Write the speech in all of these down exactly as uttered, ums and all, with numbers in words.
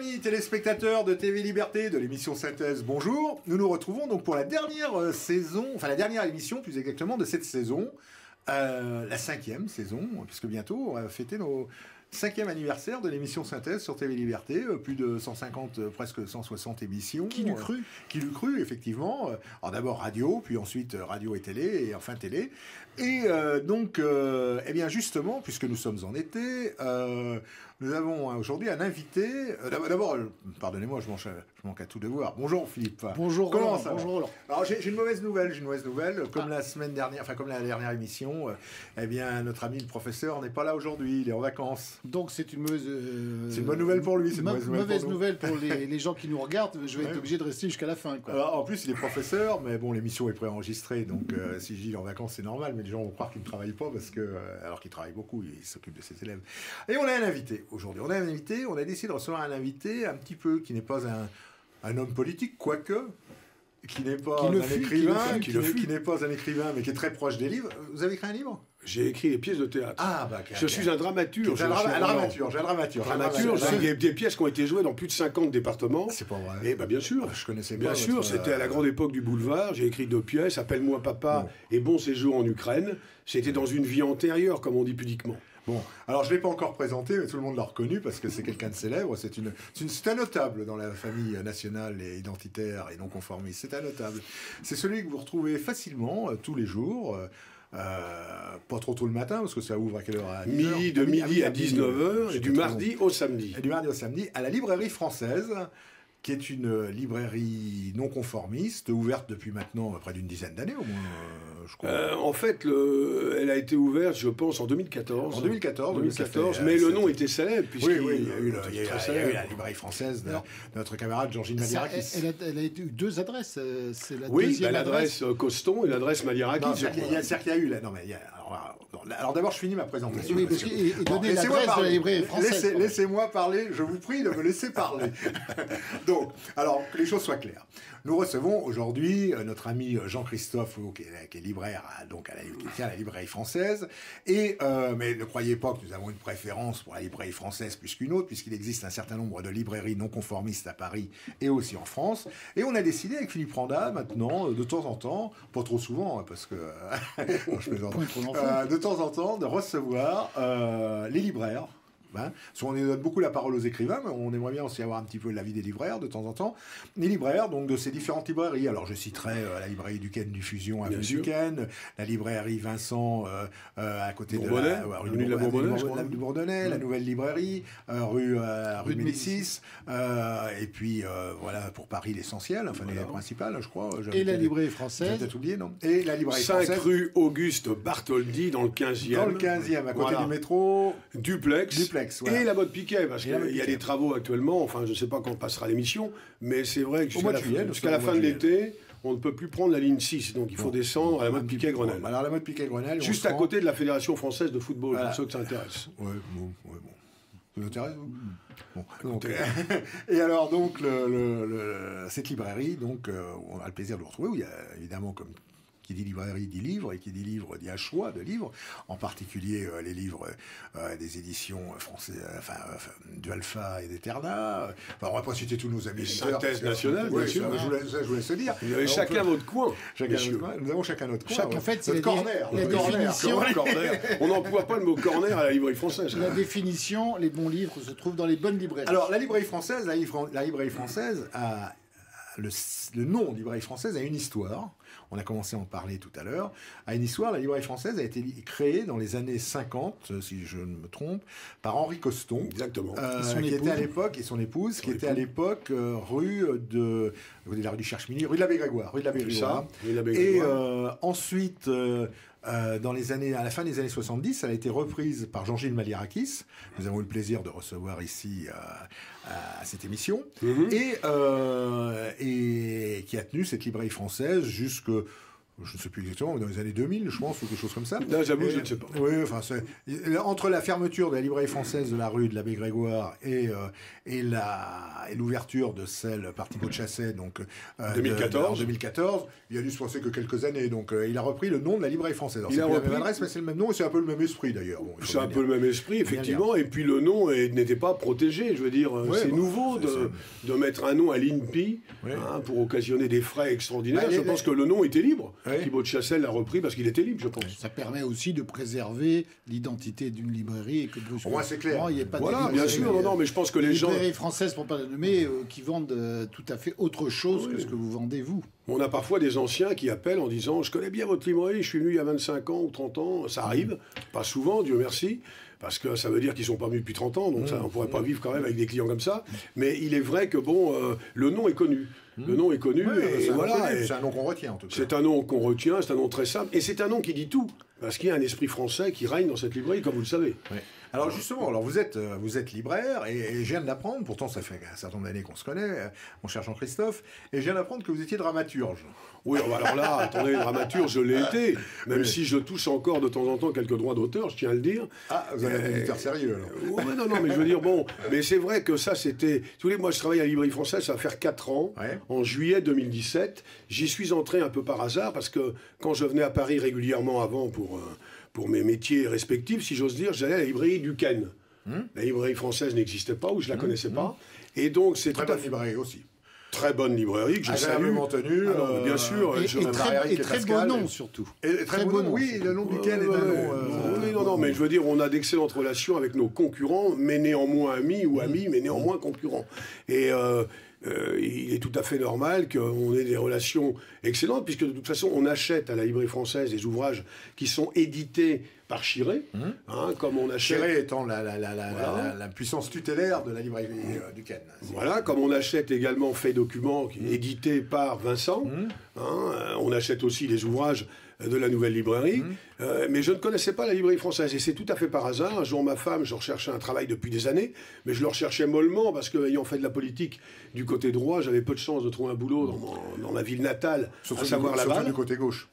amis téléspectateurs de T V Liberté, de l'émission Synthèse, bonjour. Nous nous retrouvons donc pour la dernière euh, saison, enfin la dernière émission plus exactement de cette saison, euh, la cinquième saison, puisque bientôt on va fêter nos cinquième anniversaire de l'émission Synthèse sur T V Liberté, euh, plus de cent cinquante, euh, presque cent soixante émissions. Qui l'eût cru euh, Qui l'eut cru, effectivement. Alors d'abord radio, puis ensuite euh, radio et télé, et enfin télé. Et euh, donc, euh, eh bien justement, puisque nous sommes en été, euh, nous avons hein, aujourd'hui un invité. Euh, d'abord, euh, pardonnez-moi, je, manque, je manque à tout devoir. Bonjour Philippe. Bonjour Comment Roland. ça Bonjour Roland. Alors j'ai, j'ai une mauvaise nouvelle, j'ai une mauvaise nouvelle. Comme ah. la semaine dernière, enfin comme la dernière émission, euh, eh bien notre ami le professeur n'est pas là aujourd'hui, il est en vacances. Donc c'est une mauvaise. Euh, c'est une bonne nouvelle pour lui. C'est une ma- mauvaise nouvelle mauvaise pour, nouvelle pour les, les gens qui nous regardent. Je vais ouais. être obligé de rester jusqu'à la fin. Quoi. Alors, en plus, il est professeur, mais bon, l'émission est préenregistrée, donc euh, si je dis il est en vacances, c'est normal. Mais les gens vont croire qu'il ne travaille pas parce que, euh, alors qu'il travaille beaucoup, il s'occupe de ses élèves. Et on a un invité aujourd'hui. On a un invité. On a décidé de recevoir un invité un petit peu qui n'est pas un, un homme politique, quoique. Qui n'est pas qui un fut, écrivain, qui, qui, qui, qui n'est pas un écrivain, mais qui est très proche des livres. Vous avez écrit un livre? J'ai écrit des pièces de théâtre. Ah, bah, je suis un dramaturge. Un, dra- un dramaturge, un dramaturge. Dramaturge, avec des, des pièces qui ont été jouées dans plus de cinquante départements. C'est pas vrai. Et bah, bien sûr. Je connaissais bien pas. sûr, votre... c'était à la grande époque du boulevard. J'ai écrit deux pièces, Appelle-moi papa bon. et Bon séjour en Ukraine. C'était dans une vie antérieure, comme on dit pudiquement. Bon, alors je ne l'ai pas encore présenté, mais tout le monde l'a reconnu parce que c'est quelqu'un de célèbre. C'est, une, c'est, une, c'est un notable dans la famille nationale et identitaire et non conformiste. C'est un notable. C'est celui que vous retrouvez facilement euh, tous les jours. Euh, Euh, pas trop tôt le matin, parce que ça ouvre à quelle heure? À midi, de midi à dix-neuf heures, et du mardi au samedi. Et du mardi au samedi, à la librairie française, qui est une librairie non conformiste, ouverte depuis maintenant près d'une dizaine d'années au moins, euh, je crois. Euh, en fait, le, elle a été ouverte, je pense, en deux mille quatorze. En deux mille quatorze, deux mille quatorze, mais le nom était célèbre, puisqu'il oui, oui, il y a eu, le, il y a, il y a eu la librairie française de, de notre camarade Georgine Maliarakis. Elle, elle, elle a eu deux adresses. C'est la oui, deuxième bah, l'adresse adresse. Coston et l'adresse Maliarakis. Non, c'est-à-dire qu'il y a, c'est-à-dire qu'il y a eu... La, non, mais il y a, alors, alors d'abord, je finis ma présentation. Oui, parce que, et, et donner bon, l'adresse de la librairie française. Laissez, laissez-moi parler, je vous prie de me laisser parler. Donc, alors, que les choses soient claires. Nous recevons aujourd'hui euh, notre ami Jean-Christophe, qui est, qui est libraire, à, donc à la, qui tient à la librairie française. Et, euh, mais ne croyez pas que nous avons une préférence pour la librairie française plus qu'une autre, puisqu'il existe un certain nombre de librairies non conformistes à Paris et aussi en France. Et on a décidé avec Philippe Randa, maintenant, de temps en temps, pas trop souvent, parce que non, je plaisante, euh, de temps en temps, de recevoir euh, les libraires. Hein, on donne beaucoup la parole aux écrivains, mais on aimerait bien aussi avoir un petit peu l'avis des libraires de temps en temps. Les libraires, donc de ces différentes librairies. Alors je citerai euh, la librairie Duquesne du Fusion à Duquesne, la librairie Vincent euh, euh, à côté Bourbonnais, de la, euh, rue de la Bourbonnais, la, du Bourdonnais, mmh. la nouvelle librairie, euh, rue, euh, rue, rue de Médicis, euh, et puis euh, voilà pour Paris l'essentiel, enfin voilà. Les principales, je crois. Et la librairie française. J'ai peut-être oublié, non? Et la librairie cinq française. rue Auguste Bartholdi dans le quinzième. Dans le quinzième, à côté voilà. du métro. Duplex. Duplex. Voilà. Et la mode Piquet, parce qu'il y a des travaux actuellement, enfin je ne sais pas quand on passera l'émission, mais c'est vrai que jusqu'à la, juillet, jusqu'à la fin de l'été, on ne peut plus prendre la ligne six, donc il faut bon, descendre à la mode Piquet-Grenelle. Alors la mode Piquet-Grenelle... Juste à rend... côté de la Fédération Française de Football, voilà. Pour ceux que ça intéresse. Oui, bon, ouais, bon. Ça vous intéresse, bon, donc, et alors donc le, le, le, cette librairie, donc euh, on a le plaisir de le retrouver, où il y a évidemment comme qui dit librairie dit livre, et qui dit livre dit un choix de livres, en particulier euh, les livres euh, des éditions françaises, enfin, enfin du Alpha et d'Eterna. Enfin, on va pas citer tous nos amis. Synthèse nationale, bien sûr. Je voulais, je voulais se dire. Vous avez chacun peut... votre coin. Chacun notre coin. Nous avons chacun notre coin. Chaque, en fait, c'est notre corner. La, la définition. Corner. On n'emploie pas le mot corner à la librairie française. La définition, les bons livres se trouvent dans les bonnes librairies. Alors, la librairie française, la, livre, la librairie française a le, le nom librairie française a une histoire. On a commencé à en parler tout à l'heure. À une histoire, la librairie française a été créée dans les années cinquante, si je ne me trompe, par Henri Coston. Exactement. Euh, qui était à l'époque, et son épouse, son qui épouse. était à l'époque euh, rue de, de la rue du Cherche-Midi, rue de l'abbé Grégoire. Rue de l'abbé Grégoire. Et euh, ensuite, euh, euh, dans les années, à la fin des années soixante-dix, elle a été reprise par Jean-Gilles Maliarakis. Nous avons eu le plaisir de recevoir ici euh, à cette émission. Mm-hmm. Et, euh, et qui a tenu cette librairie française jusque je ne sais plus exactement, dans les années deux mille, je pense, ou quelque chose comme ça. Non, j'avoue, je ne sais pas. Oui, enfin, entre la fermeture de la librairie française de la rue de l'Abbé Grégoire et, euh, et, la, et l'ouverture de celle par Thibaut de Chasset, donc euh, deux mille quatorze. De, en deux mille quatorze, il a dû se passer que quelques années. Donc, euh, il a repris le nom de la librairie française. Alors, il a repris la même adresse, mais c'est le même nom et c'est un peu le même esprit d'ailleurs. Bon, c'est un peu le même esprit, effectivement. Et puis le nom est, n'était pas protégé. Je veux dire, ouais, c'est bon, nouveau c'est, de, c'est... de mettre un nom à l'I N P I ouais. hein, pour occasionner des frais extraordinaires. Bah, je les, pense les... que le nom était libre. Ouais. Thibaut de Chasset l'a repris parce qu'il était libre, je pense. Ça permet aussi de préserver l'identité d'une librairie et que pour moi c'est clair. Il n'y ait pas voilà, bien sûr, non, non, mais je pense que les gens. Les librairies françaises, pour ne pas les nommer, euh, qui vendent euh, tout à fait autre chose oui. que ce que vous vendez vous. On a parfois des anciens qui appellent en disant « Je connais bien votre librairie, je suis venu il y a vingt-cinq ans ou trente ans. » Ça arrive, pas souvent, Dieu merci, parce que ça veut dire qu'ils ne sont pas venus depuis trente ans, donc mmh. ça, on ne pourrait pas vivre quand même avec des clients comme ça. Mais il est vrai que, bon, euh, le nom est connu. Le nom est connu, ouais, et, et voilà. C'est un nom qu'on retient, en tout cas. C'est un nom qu'on retient, c'est un nom très simple, et c'est un nom qui dit tout, parce qu'il y a un esprit français qui règne dans cette librairie, comme vous le savez. Ouais. Alors justement, alors vous êtes, vous êtes libraire, et, et je viens de l'apprendre, pourtant ça fait un certain nombre d'années qu'on se connaît, mon cher Jean-Christophe, et je viens d'apprendre que vous étiez dramaturge. Oui, alors là, attendez, dramaturge, je l'ai été, même oui. si je touche encore de temps en temps quelques droits d'auteur, je tiens à le dire. Ah, vous avez un éditeur sérieux, alors. Ouais, non, non, mais je veux dire, bon, mais c'est vrai que ça, c'était... Si vous voulez, moi, je travaille à la librairie française, ça va faire quatre ans, ouais. en juillet deux mille dix-sept. J'y suis entré un peu par hasard, parce que quand je venais à Paris régulièrement avant pour, pour mes métiers respectifs, si j'ose dire, j'allais à la librairie Duquesne. Hum? La librairie française n'existait pas, ou je la hum, connaissais hum. pas. Et donc, c'est très bonne librairie aussi. Très bonne librairie, que je salue. tenue, Alors, euh, bien sûr. Et, je... et très, et très beau nom, surtout. Et très, très beau nom, oui, le nom duquel est un nom... Euh, oui, non, non, mais je veux dire, on a d'excellentes relations avec nos concurrents, mais néanmoins amis, ou amis, mais néanmoins concurrents. Et... Euh, Euh, il est tout à fait normal qu'on ait des relations excellentes, puisque de toute façon, on achète à la librairie française des ouvrages qui sont édités par Chiré, mmh. hein, comme on achète... Chiré étant la, la, la, la, voilà. la, la puissance tutélaire de la librairie euh, Duquesne. Voilà, comme on achète également Fait Document, qui est édité par Vincent. Mmh. Hein, on achète aussi les ouvrages de la nouvelle librairie. Mmh. Euh, mais je ne connaissais pas la librairie française. Et c'est tout à fait par hasard. Un jour, ma femme, je recherchais un travail depuis des années, mais je le recherchais mollement parce que, ayant fait de la politique du côté droit, j'avais peu de chance de trouver un boulot dans, mon, dans ma ville natale, surtout à savoir Laval. Surtout du côté gauche.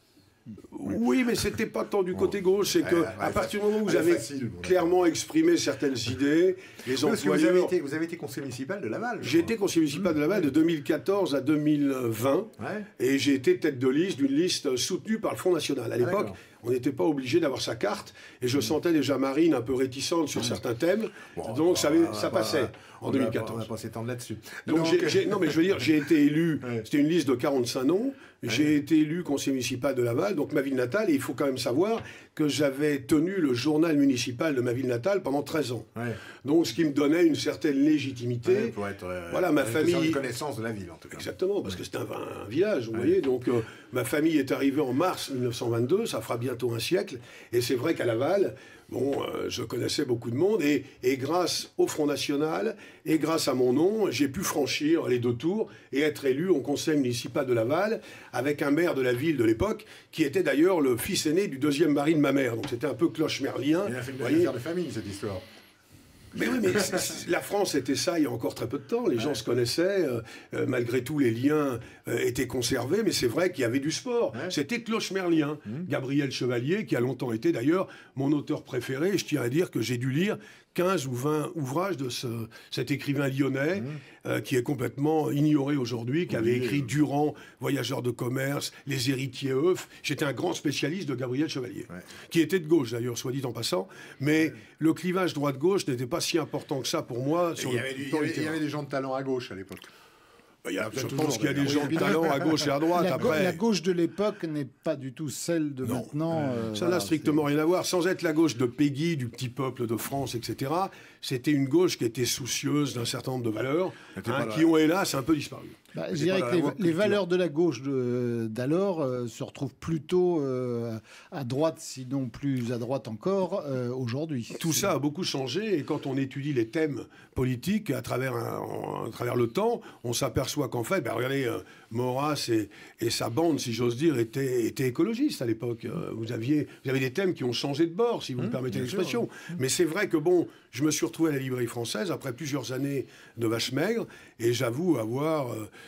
Oui, mais c'était pas tant du côté gauche, c'est que ouais, ouais, à partir du moment où vous avez facile, clairement exprimé certaines idées, les employeurs... Vous avez, été, vous avez été conseiller municipal de Laval. J'ai été conseiller municipal de Laval de deux mille quatorze à deux mille vingt, ouais. et j'ai été tête de liste d'une liste soutenue par le Front National. À l'époque, ah, on n'était pas obligé d'avoir sa carte, et je mmh. sentais déjà Marine un peu réticente sur mmh. certains thèmes, bon, donc ça, avait, ça passait en deux mille quatorze. On n'a pas s'étendre là-dessus. Donc, donc j'ai, j'ai, non, mais je veux dire, j'ai été élu, ouais. c'était une liste de quarante-cinq noms, j'ai ouais. été élu conseiller municipal de Laval, donc ma ville natale, et il faut quand même savoir que j'avais tenu le journal municipal de ma ville natale pendant treize ans. Ouais. Donc, ce qui me donnait une certaine légitimité. Ouais, pour être, euh, voilà, ma famille... une connaissance de la ville, en tout cas. Exactement, parce ouais. que c'était un, un village, vous ouais. voyez. Donc, euh, ma famille est arrivée en mars mille neuf cent vingt-deux, ça fera bientôt un siècle. Et c'est vrai qu'à Laval, bon, euh, je connaissais beaucoup de monde. Et, et grâce au Front National, et grâce à mon nom, j'ai pu franchir les deux tours et être élu au conseil municipal de Laval, avec un maire de la ville de l'époque, qui était d'ailleurs le fils aîné du deuxième mari de ma mère. Donc c'était un peu cloche-merlien. Il a fait une affaire de famille, cette histoire. Mais oui, mais c'est, c'est, la France était ça il y a encore très peu de temps. Les ouais. gens se connaissaient. Euh, euh, malgré tout, les liens euh, étaient conservés. Mais c'est vrai qu'il y avait du sport. Ouais. C'était cloche-merlien. Mmh. Gabriel Chevalier, qui a longtemps été d'ailleurs mon auteur préféré. Je tiens à dire que j'ai dû lire quinze ou vingt ouvrages de ce, cet écrivain lyonnais, mmh. euh, qui est complètement ignoré aujourd'hui, qui oui, avait écrit euh... Durand, Voyageurs de commerce, Les héritiers Euf. J'étais un grand spécialiste de Gabriel Chevalier, ouais. qui était de gauche d'ailleurs, soit dit en passant. Mais ouais. le clivage droite-gauche n'était pas si important que ça pour moi. Sur il, y le avait du, il, y avait, il y avait des gens de talent à gauche à l'époque. Il y a, je pense qu'il y a des gens de talent à gauche et à droite. La, après. la gauche de l'époque n'est pas du tout celle de non. maintenant. Euh, ça n'a voilà, strictement c'est... rien à voir. Sans être la gauche de Péguy, du petit peuple de France, et cetera, c'était une gauche qui était soucieuse d'un certain nombre de valeurs, hein, qui ont hélas un peu disparu. Bah, je dirais que les, les valeurs de la gauche de, d'alors euh, se retrouvent plutôt euh, à droite, sinon plus à droite encore, euh, aujourd'hui. Tout c'est... ça a beaucoup changé, et quand on étudie les thèmes politiques à travers, un, à travers le temps, on s'aperçoit qu'en fait, ben, regardez, euh, Maurras et, et sa bande, si j'ose dire, étaient, étaient écologistes à l'époque. Euh, vous, aviez, vous avez des thèmes qui ont changé de bord, si vous mmh, me permettez l'expression. Sûr. Mais c'est vrai que, bon, je me suis retrouvé à la librairie française après plusieurs années de vache maigre, et j'avoue avoir... Euh,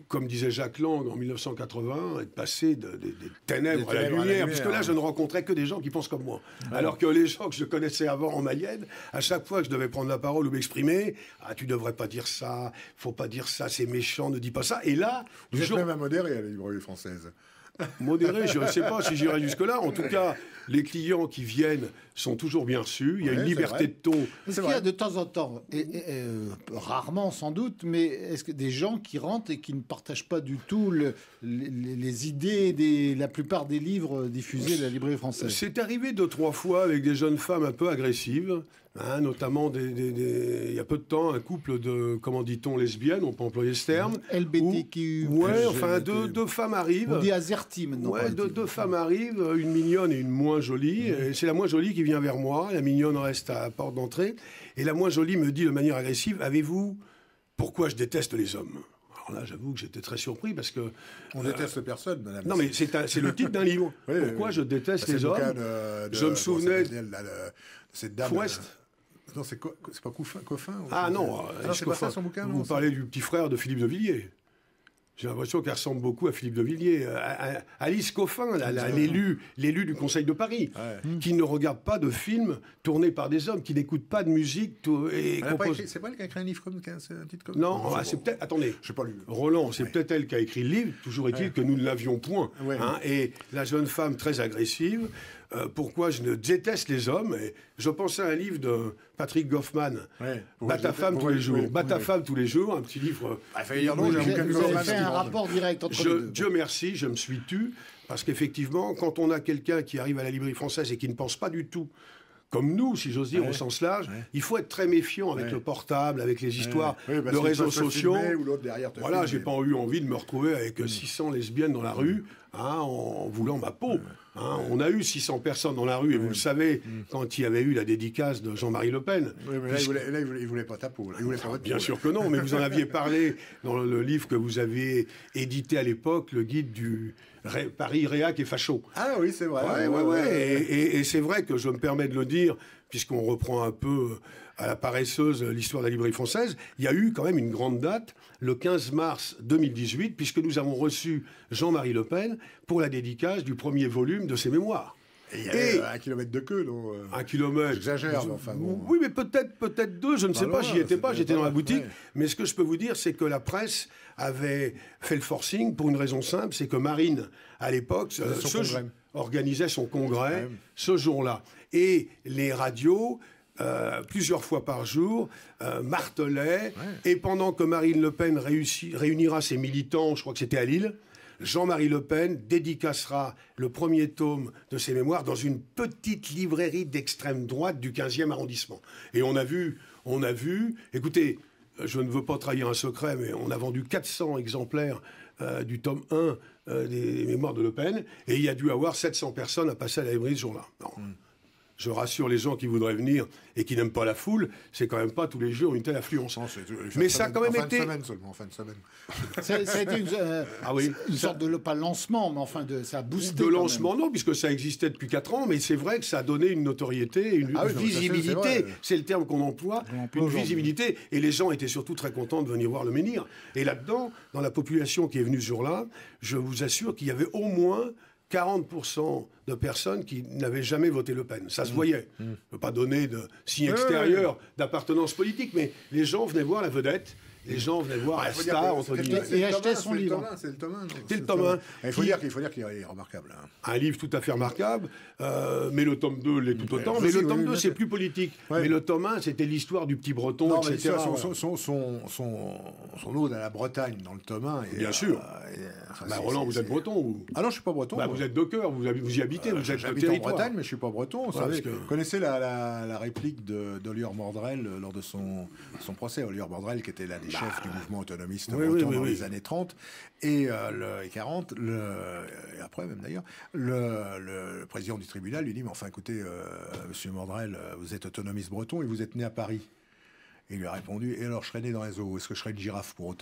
comme disait Jacques Lang en mille neuf cent quatre-vingts, être passé de, de, des ténèbres, Des à la ténèbres à la lumière, lumière, puisque là, hein. je ne rencontrais que des gens qui pensent comme moi. Alors que les gens que je connaissais avant en Mayenne, à chaque fois que je devais prendre la parole ou m'exprimer, ah, tu devrais pas dire ça, faut pas dire ça, c'est méchant, ne dis pas ça. Et là, Vous du êtes jour même à modérer à la librairie française. modéré, je ne sais pas si j'irai jusque-là. En tout cas, les clients qui viennent sont toujours bien reçus. Il y a Ouais, une c'est liberté vrai. de ton. Est-ce qu'il y a de temps en temps, et, et, euh, rarement sans doute, mais est-ce que des gens qui rentrent et qui ne partagent pas du tout le, les, les idées, des, la plupart des livres diffusés de la librairie française? C'est arrivé deux, trois fois avec des jeunes femmes un peu agressives, hein, notamment des, des- des- il y a peu de temps, un couple de, comment dit-on, lesbiennes, on peut employer ce terme. L B T Q. Où- ouais, L G B T. enfin, deux, deux femmes arrivent. On dit Azerty maintenant. Ouais, paraît-il. deux, deux femmes arrivent, une mignonne et une moins jolie. Et c'est la moins jolie qui vient vers moi. La mignonne reste à la porte d'entrée. Et la moins jolie me dit de manière agressive, avez-vous pourquoi je déteste les hommes? Alors là, j'avoue que j'étais très surpris parce que... On déteste personne, madame. Non, mais c'est un- c'est le titre d'un livre. Oui, oui, Pourquoi oui. je déteste C'est les le bouquin hommes de- de- Je me comment souvenais- ça s'appelle, là, le- de cette dame. Forest. euh, Non, c'est quoi- c'est pas Coffin, Coffin ou- Ah non, Ah euh, non, c'est pas Coffin. ça son bouquin. Vous non, parlez du petit frère de Philippe de Villiers. J'ai l'impression qu'elle ressemble beaucoup à Philippe de Villiers. Euh, à- à- Alice Coffin, la- la- l'élu l'élu du Conseil de Paris, Ouais. qui ne regarde pas de films tournés par des hommes, qui n'écoute pas de musique tout- et Elle a pas compose... écrit- C'est pas elle qui a écrit un livre comme c'est un titre comme Non, je ah, sais c'est pas. peut-être... Attendez. Je sais pas lu. Roland, c'est Ouais. peut-être elle qui a écrit le livre. Toujours est-il Ouais. que nous ne l'avions point. Ouais. hein. Et la jeune femme très agressive, euh, pourquoi je ne déteste les hommes. Et je pensais à un livre de Patrick Goffman, Ouais. Bat ta femme tous les jours. Bat ta Ouais. femme tous les jours, un petit livre. Ah, il fallait dire non, Vous j'ai un avez, bouquin de vous avez Goffman fait qui un rentre. rapport direct entre Je- les deux. Dieu merci, je me suis tu, parce qu'effectivement, quand on a quelqu'un qui arrive à la librairie française et qui ne pense pas du tout comme nous, si j'ose dire, Ouais. au sens large, Ouais. il faut être très méfiant avec Ouais. le portable, avec les histoires Ouais, parce de qu'ils réseaux peuvent se sociaux. filmer ou l'autre derrière te Voilà, filmer. j'ai pas eu envie de me retrouver avec euh, six cents lesbiennes dans la rue hein, en voulant ma peau. hein. On a eu six cents personnes dans la rue, et vous le savez, quand il y avait eu la dédicace de Jean-Marie Le Pen. Oui, mais là, il voulait, là, il voulait, il voulait pas ta peau. là. Il voulait pas votre Bien peau, sûr que non, mais vous en aviez parlé dans le livre que vous aviez édité à l'époque, le guide du Ré- Paris, Réac et Facho. là. Ah oui, c'est vrai. Ouais, ouais, ouais. Et, et- et c'est vrai que je me permets de le dire, puisqu'on reprend un peu à la paresseuse l'histoire de la librairie française, il y a eu quand même une grande date, le quinze mars deux mille dix-huit, puisque nous avons reçu Jean-Marie Le Pen pour la dédicace du premier volume de ses mémoires. Et il y avait Et- euh, un kilomètre de queue, donc. euh, Un kilomètre. J'exagère, mais enfin bon. Oui, mais peut-être peut-être deux, je ne sais Bah pas, voilà, j'y étais pas, c'était j'étais pas dans la mal, boutique. ouais. Mais ce que je peux vous dire, c'est que la presse avait fait le forcing pour une raison simple, c'est que Marine, à l'époque, euh, son ce congrès. jour- organisait son congrès Ouais. ce jour-là. Et les radios, euh, plusieurs fois par jour, euh, martelaient. Et pendant que Marine Le Pen réussi- réunira ses militants, je crois que c'était à Lille, Jean-Marie Le Pen dédicacera le premier tome de ses mémoires dans une petite librairie d'extrême droite du quinzième arrondissement. Et on a vu, on a vu, écoutez, je ne veux pas trahir un secret, mais on a vendu quatre cents exemplaires euh, du tome un euh, des mémoires de Le Pen, et il y a dû avoir sept cents personnes à passer à la librairie ce jour-là. Non. Je rassure les gens qui voudraient venir et qui n'aiment pas la foule, c'est quand même pas tous les jours une telle affluence. Non, c'est- Mais fin de ça a semaine- quand même en fin été- de semaine seulement, en fin de semaine. Ça, ça a été une, euh, Ah oui. une sorte de, pas lancement, mais enfin, de, ça a boosté. De quand même. lancement, non, puisque ça existait depuis quatre ans, mais c'est vrai que ça a donné une notoriété, une, Ah oui, une non, ça, c'est- c'est visibilité, vrai. c'est le terme qu'on emploie, On emploie une aujourd'hui. visibilité, et les gens étaient surtout très contents de venir voir le menhir. Et là-dedans, dans la population qui est venue ce jour-là, je vous assure qu'il y avait au moins quarante pour cent de personnes qui n'avaient jamais voté Le Pen. Ça se voyait. Je ne peux pas donner de signe Ouais, extérieur d'appartenance politique, mais les gens venaient voir la vedette, les gens venaient voir Ah, la il faut dire star, que entre c'est- guillemets. c'est le Et acheter tome un, son c'est le livre. tome un, C'est le tome un, non, C'est le tome un. Il faut Qui- dire qu'il faut dire qu'il est remarquable. hein. Un livre tout à fait remarquable, euh, mais le tome deux l'est tout autant. oui, Mais oui, le tome oui, deux, bien c'est sûr. plus politique. Ouais. Mais le tome un, c'était l'histoire du petit breton, Non, mais et cetera. son, Voilà. son, son, son, son, son ode à la Bretagne dans le tome un. et, Bien sûr. et, enfin, Bah, c'est- Roland, c'est- vous êtes c'est- breton ou Ah non, je suis pas breton. bah, moi. vous êtes de cœur, vous, hab- vous y habitez, Euh, vous êtes de J'habite en territoire. Bretagne, mais je suis pas breton. Vous Ouais, savez. parce que- Vous connaissez la, la, la réplique de- d'Oliver Mordrel euh, lors de son, son procès. Oliver Mordrel, qui était l'un des chefs du mouvement autonomiste Bah. oui, breton oui, oui, dans oui. les années trente et, euh, le, et quarante, le, et après même d'ailleurs, le, le, le président du tribunal lui dit, mais enfin écoutez, euh, monsieur Mordrel, euh, vous êtes autonomiste breton et vous êtes né à Paris. Et il lui a répondu, et alors je serais né dans les eaux, est-ce que je serais une girafe pour autant?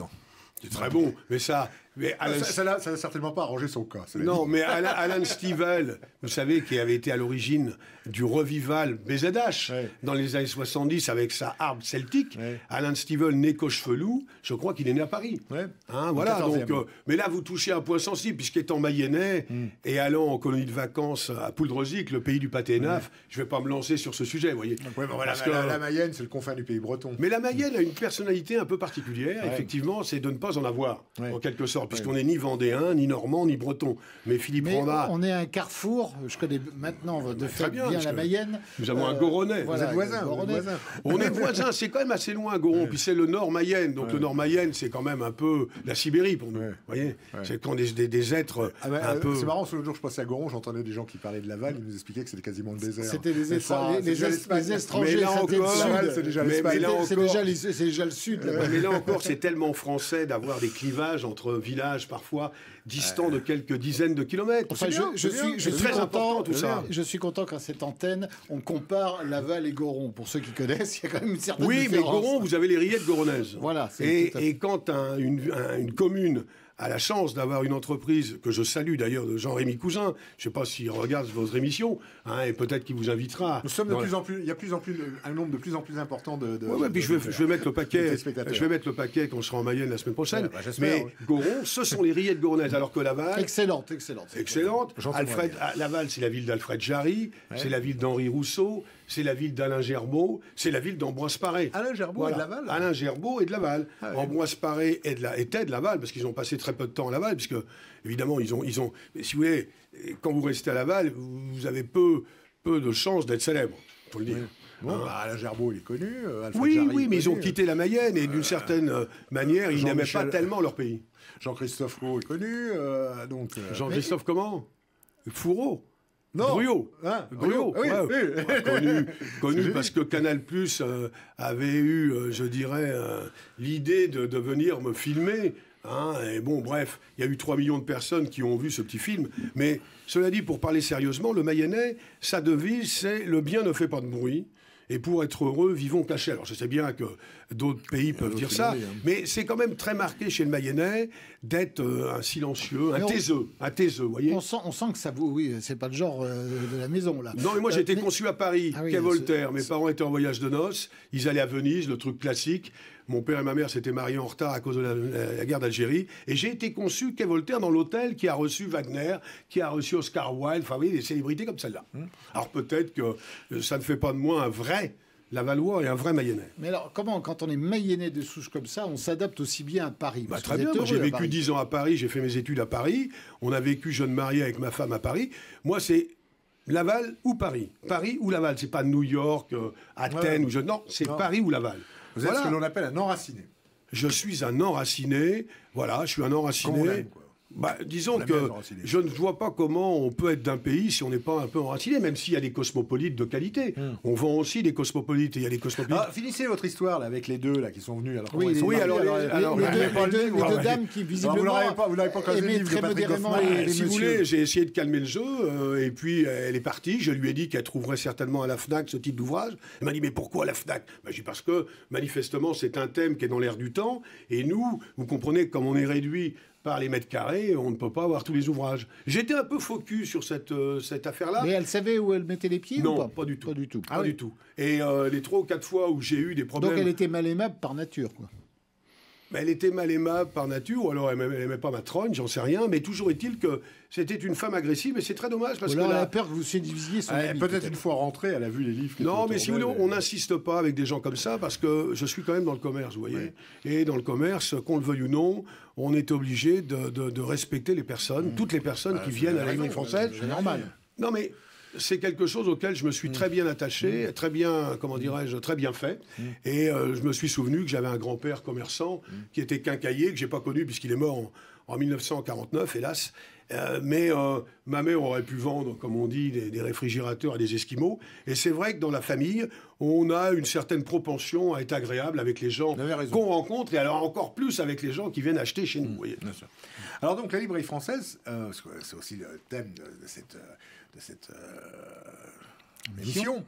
C'est très bon, mais ça... Mais Alan... Ça, ça, n'a, ça n'a certainement pas arrangé son cas. Non, mais Alan, Alan Stivell, vous savez, qui avait été à l'origine du revival B Z H ouais. dans les années soixante-dix avec sa harpe celtique. Ouais. Alan Stivell, né Cochevelou, je crois qu'il est né à Paris. Ouais. Hein, voilà, donc, euh, mais là, vous touchez un point sensible, puisqu'étant mayennais mm. et allant en colonie de vacances à Pouldreuzic, le pays du pâté et naf, ouais. je ne vais pas me lancer sur ce sujet, vous voyez. Ouais, bon, voilà, que, la, la Mayenne, c'est le confin du pays breton. Mais la Mayenne a une personnalité un peu particulière, ouais. effectivement, c'est de ne pas en avoir, ouais. en quelque sorte, puisqu'on n'est ni vendéen, ni normand, ni breton. Mais Philippe Mais Randa... on est un carrefour, je connais maintenant de fait bien, bien la Mayenne. Nous avons euh, un Goronnais. Voilà, vous êtes voisins. Voisin. On est voisins, c'est quand même assez loin, Goron. Ouais. Puis c'est le Nord Mayenne. Donc ouais. le Nord Mayenne, c'est quand même un peu la Sibérie pour nous. Ouais. Vous voyez ouais. C'est quand des, des, des êtres ah bah, un euh, peu... C'est marrant, l'autre jour je passais à Goron, j'entendais des gens qui parlaient de Laval, ils nous expliquaient que c'était quasiment le désert. C'était les, étra... les, les, les étrangers. Mais là encore, c'est déjà l'Espagne. C'est déjà le sud. Mais là encore, c'est tellement français d'avoir des clivages entre villages parfois distants de quelques dizaines de kilomètres. Enfin, je, je suis, je suis très important tout ça. Je suis content qu'à cette antenne, on compare Laval et Goron. Pour ceux qui connaissent, il y a quand même une certaine oui, différence. Oui, mais Goron, vous avez les rillettes goronaises. Voilà. Et, et quand un, une, un, une commune a la chance d'avoir une entreprise, que je salue d'ailleurs, de Jean-Rémy Cousin, je ne sais pas s'il regarde votre émission, hein, et peut-être qu'il vous invitera. Nous sommes de plus en plus, il y a plus en plus, un nombre de plus en plus important de... de oui, ouais, puis de, je, vais, de, je vais mettre le paquet, je vais mettre le paquet quand on sera en Mayenne la semaine prochaine. Ouais, bah, mais oui. Goron, ce sont les rillettes goronaises, alors que Laval... Excellente, excellente. Excellente. Alfred, Laval, c'est la ville d'Alfred Jarry, ouais. c'est la ville d'Henri Rousseau, c'est la ville d'Alain Gerbaud, c'est la ville d'Ambroise Paré. Alain Gerbaud voilà. et de Laval. Alain Gerbaud et de Laval. Ah, oui. Ambroise Paré et de la, était de Laval, parce qu'ils ont passé très peu de temps à Laval, puisque, évidemment, ils ont... Ils ont si vous voulez, quand vous restez à Laval, vous avez peu, peu de chances d'être célèbre, il faut le dire. Oui. Bon, hein. bah, Alain Gerbaud, il est connu. Alfred oui, Jarry, oui, mais connu. ils ont quitté la Mayenne, et d'une euh, certaine euh, manière, ils n'aimaient pas tellement leur pays. Jean-Christophe Roux est connu, euh, donc... Euh, Jean-Christophe mais... comment Fourreau. Non. Grouillot. Hein, Grouillot. Oui, ouais. oui. Ouais, connu, connu parce que Canal Plus euh, avait eu, euh, je dirais, euh, l'idée de, de venir me filmer. Hein, et bon, bref, il y a eu trois millions de personnes qui ont vu ce petit film. Mais cela dit, pour parler sérieusement, le Mayennais, sa devise, c'est « le bien ne fait pas de bruit ». Et pour être heureux, vivons cachés. Alors je sais bien que d'autres pays peuvent dire ça, hein. mais c'est quand même très marqué chez le Mayennais d'être euh, un silencieux, un taiseux, un taiseux, vous voyez. On sent, on sent que ça vous, oui, c'est pas le genre euh, de la maison là. Non, mais moi euh, j'étais mais... conçu à Paris, ah, oui, quai Voltaire. Mes parents étaient en voyage de noces, ils allaient à Venise, le truc classique. Mon père et ma mère s'étaient mariés en retard à cause de la, la, la guerre d'Algérie. Et j'ai été conçu quai Voltaire dans l'hôtel qui a reçu Wagner, qui a reçu Oscar Wilde, enfin, vous voyez, des célébrités comme celle-là. Hum. Alors peut-être que euh, ça ne fait pas de moi un vrai Lavallois et un vrai Mayennais. Mais alors, comment, quand on est Mayennais de souche comme ça, on s'adapte aussi bien à Paris? Bah, très bien, moi j'ai vécu dix ans à Paris, j'ai fait mes études à Paris, on a vécu jeune marié avec ma femme à Paris. Moi, c'est Laval ou Paris. Paris ou Laval, c'est pas New York, euh, Athènes, ouais. ou je... non, c'est non. Paris ou Laval. Vous êtes voilà. ce que l'on appelle un enraciné. Je suis un enraciné, voilà, je suis un enraciné. Bah, disons que je ne vois pas comment on peut être d'un pays si on n'est pas un peu enraciné, même s'il y a des cosmopolites de qualité. Hum. On vend aussi des cosmopolites, et il y a des cosmopolites... Ah, finissez votre histoire là, avec les deux là, qui sont venus. Alors, oui, sont oui alors, alors, les, alors, les, les, deux, les, deux, les deux dames qui, visiblement, vous n'avez pas causé le livre de Patrick Hoffman. Et, si vous voulez, j'ai essayé de calmer le jeu, euh, et puis elle est partie. Je lui ai dit qu'elle trouverait certainement à la FNAC ce type d'ouvrage. Elle m'a dit, mais pourquoi à la FNAC? bah, J'ai dit, parce que, manifestement, c'est un thème qui est dans l'air du temps, et nous, vous comprenez, comme on est réduit par les mètres carrés, on ne peut pas avoir tous les ouvrages. J'étais un peu focus sur cette, euh, cette affaire-là. Mais elle savait où elle mettait les pieds non, ou pas pas du tout. Pas du tout. Ah, pas oui. du tout. Et euh, les trois ou quatre fois où j'ai eu des problèmes... Donc elle était mal aimable par nature, quoi. Elle était mal aimable par nature, ou alors elle n'aimait pas ma trogne, j'en sais rien, mais toujours est-il que c'était une femme agressive, et c'est très dommage parce alors que... elle là, a peur que vous sédivisiez son Peut-être peut une fois rentrée, elle a vu les livres... Non, mais si vous voulez, on n'insiste pas avec des gens comme ça, parce que je suis quand même dans le commerce, vous voyez. Oui. Et dans le commerce, qu'on le veuille ou non, on est obligé de, de, de respecter les personnes, mmh. toutes les personnes bah, qui viennent à la librairie française. C'est normal. Non, mais... c'est quelque chose auquel je me suis très bien attaché, mmh. très bien, comment dirais-je, très bien fait. Mmh. Et euh, je me suis souvenu que j'avais un grand-père commerçant mmh. qui était quincaillier, que j'ai pas connu puisqu'il est mort en, en mille neuf cent quarante-neuf, hélas. Euh, mais euh, ma mère aurait pu vendre, comme on dit, des, des réfrigérateurs à des Esquimaux. Et c'est vrai que dans la famille, on a une certaine propension à être agréable avec les gens qu'on rencontre, et alors encore plus avec les gens qui viennent acheter chez nous. Mmh. Voyez. Bien sûr. Alors donc la librairie française, euh, c'est aussi le thème de, de cette... de cette euh, émission.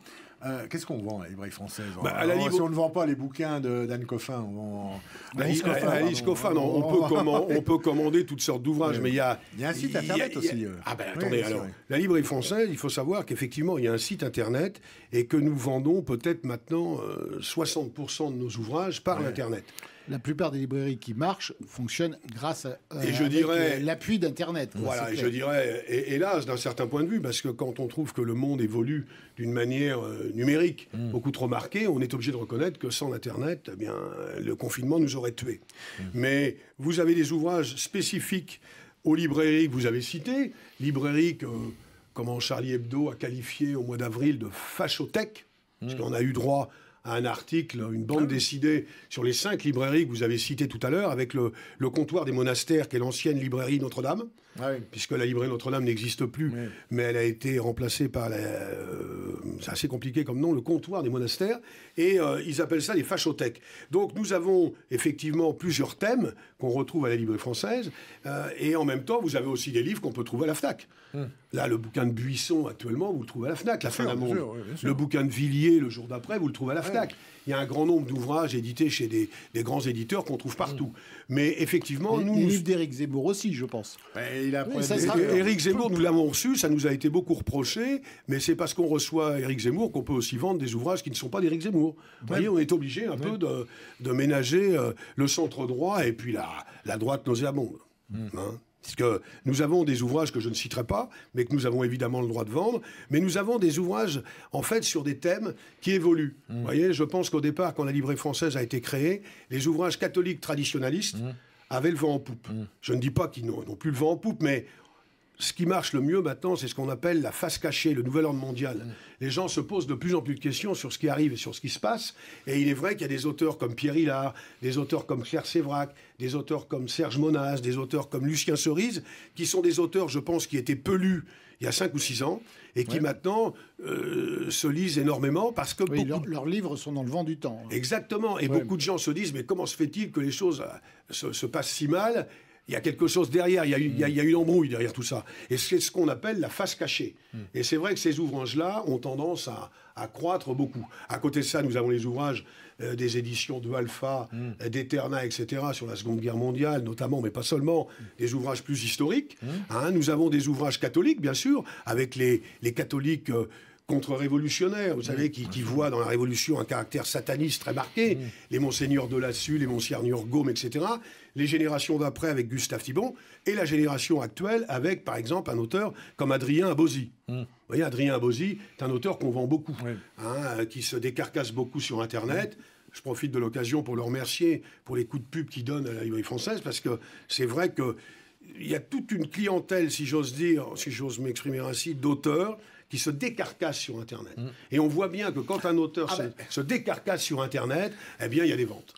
Euh, Qu'est-ce qu'on vend à la librairie française? Bah, à la Alors, livre... Si on ne vend pas les bouquins d'Anne Coffin, on vend... Alice Coffin, Alice Coffin, non, on, peut commander, on peut commander toutes sortes d'ouvrages, oui. mais il y a... Il y a un site internet il y a, aussi. Ah ben attendez, oui, alors, la librairie française, il faut savoir qu'effectivement, il y a un site internet et que nous vendons peut-être maintenant euh, soixante pour cent de nos ouvrages par ouais. l'internet. La plupart des librairies qui marchent fonctionnent grâce à euh, et je dirais l'appui d'Internet. Voilà, et je dirais, et, hélas, d'un certain point de vue, parce que quand on trouve que le monde évolue d'une manière euh, numérique mm. beaucoup trop marquée, on est obligé de reconnaître que sans Internet, eh bien, le confinement nous aurait tués. Mm. Mais vous avez des ouvrages spécifiques aux librairies que vous avez citées, librairies que, comment Charlie Hebdo a qualifié au mois d'avril de fachothèque, mm. parce qu'on a eu droit à un article, une bande dessinée sur les cinq librairies que vous avez citées tout à l'heure, avec le, le comptoir des monastères, qui est l'ancienne librairie Notre-Dame, ah oui. puisque la librairie Notre-Dame n'existe plus, oui. mais elle a été remplacée par... La, euh, c'est assez compliqué comme nom, le comptoir des monastères, et euh, ils appellent ça les fachothèques. Donc nous avons effectivement plusieurs thèmes qu'on retrouve à la librairie française, euh, et en même temps, vous avez aussi des livres qu'on peut trouver à la FNAC. Hum. Là, le bouquin de Buisson, actuellement, vous le trouvez à la FNAC, La fin d'un monde. Oui, le bouquin de Villiers, le jour d'après, vous le trouvez à la FNAC. Ouais. Il y a un grand nombre d'ouvrages édités chez des, des grands éditeurs qu'on trouve partout. Mmh. Mais effectivement, les, nous... Les livres d'Éric Zemmour aussi, je pense. Ouais, il a oui, ça sera... Éric Zemmour, nous l'avons reçu, ça nous a été beaucoup reproché, mais c'est parce qu'on reçoit Éric Zemmour qu'on peut aussi vendre des ouvrages qui ne sont pas d'Éric Zemmour. Vous voyez, on est obligé un ouais. peu de, de ménager euh, le centre droit et puis la, la droite nauséabonde. Mmh. Hein, parce que nous avons des ouvrages que je ne citerai pas, mais que nous avons évidemment le droit de vendre. Mais nous avons des ouvrages, en fait, sur des thèmes qui évoluent. Mmh. Vous voyez, je pense qu'au départ, quand la librairie française a été créée, les ouvrages catholiques traditionnalistes mmh. avaient le vent en poupe. Mmh. Je ne dis pas qu'ils n'ont plus le vent en poupe, mais ce qui marche le mieux maintenant, c'est ce qu'on appelle la face cachée, le nouvel ordre mondial. Mmh. Les gens se posent de plus en plus de questions sur ce qui arrive et sur ce qui se passe. Et il est vrai qu'il y a des auteurs comme Pierre Hillard, des auteurs comme Claire Sévrac, des auteurs comme Serge Monas, des auteurs comme Lucien Cerise, qui sont des auteurs, je pense, qui étaient peu lus il y a cinq ou six ans, et qui ouais. maintenant euh, se lisent énormément parce que... Oui, beaucoup... leur, leurs livres sont dans le vent du temps. Exactement. Et ouais. beaucoup de gens se disent, mais comment se fait-il que les choses se, se passent si mal ? Il y a quelque chose derrière, il y a, il y a, il y a une embrouille derrière tout ça. Et c'est ce qu'on appelle la face cachée. Mm. Et c'est vrai que ces ouvrages-là ont tendance à, à croître beaucoup. À côté de ça, nous avons les ouvrages euh, des éditions de Alpha, mm. euh, d'Eterna, et cetera, sur la Seconde Guerre mondiale, notamment, mais pas seulement, mm. des ouvrages plus historiques. Mm. Hein, nous avons des ouvrages catholiques, bien sûr, avec les, les catholiques... Euh, contre-révolutionnaires, vous savez, qui, qui voient dans la Révolution un caractère sataniste très marqué, mmh. les monseigneurs de Lassus, les monseigneurs Gaume, et cetera, les générations d'après avec Gustave Thibon, et la génération actuelle avec, par exemple, un auteur comme Adrien Abozy. Mmh. Vous voyez, Adrien Abozy est un auteur qu'on vend beaucoup, oui. hein, qui se décarcasse beaucoup sur Internet. Mmh. Je profite de l'occasion pour le remercier pour les coups de pub qu'il donne à la librairie française, parce que c'est vrai que il y a toute une clientèle, si j'ose dire, si j'ose m'exprimer ainsi, d'auteurs qui se décarcassent sur Internet. Mmh. Et on voit bien que quand un auteur ah se, ben... se décarcasse sur Internet, eh bien, il y a des ventes.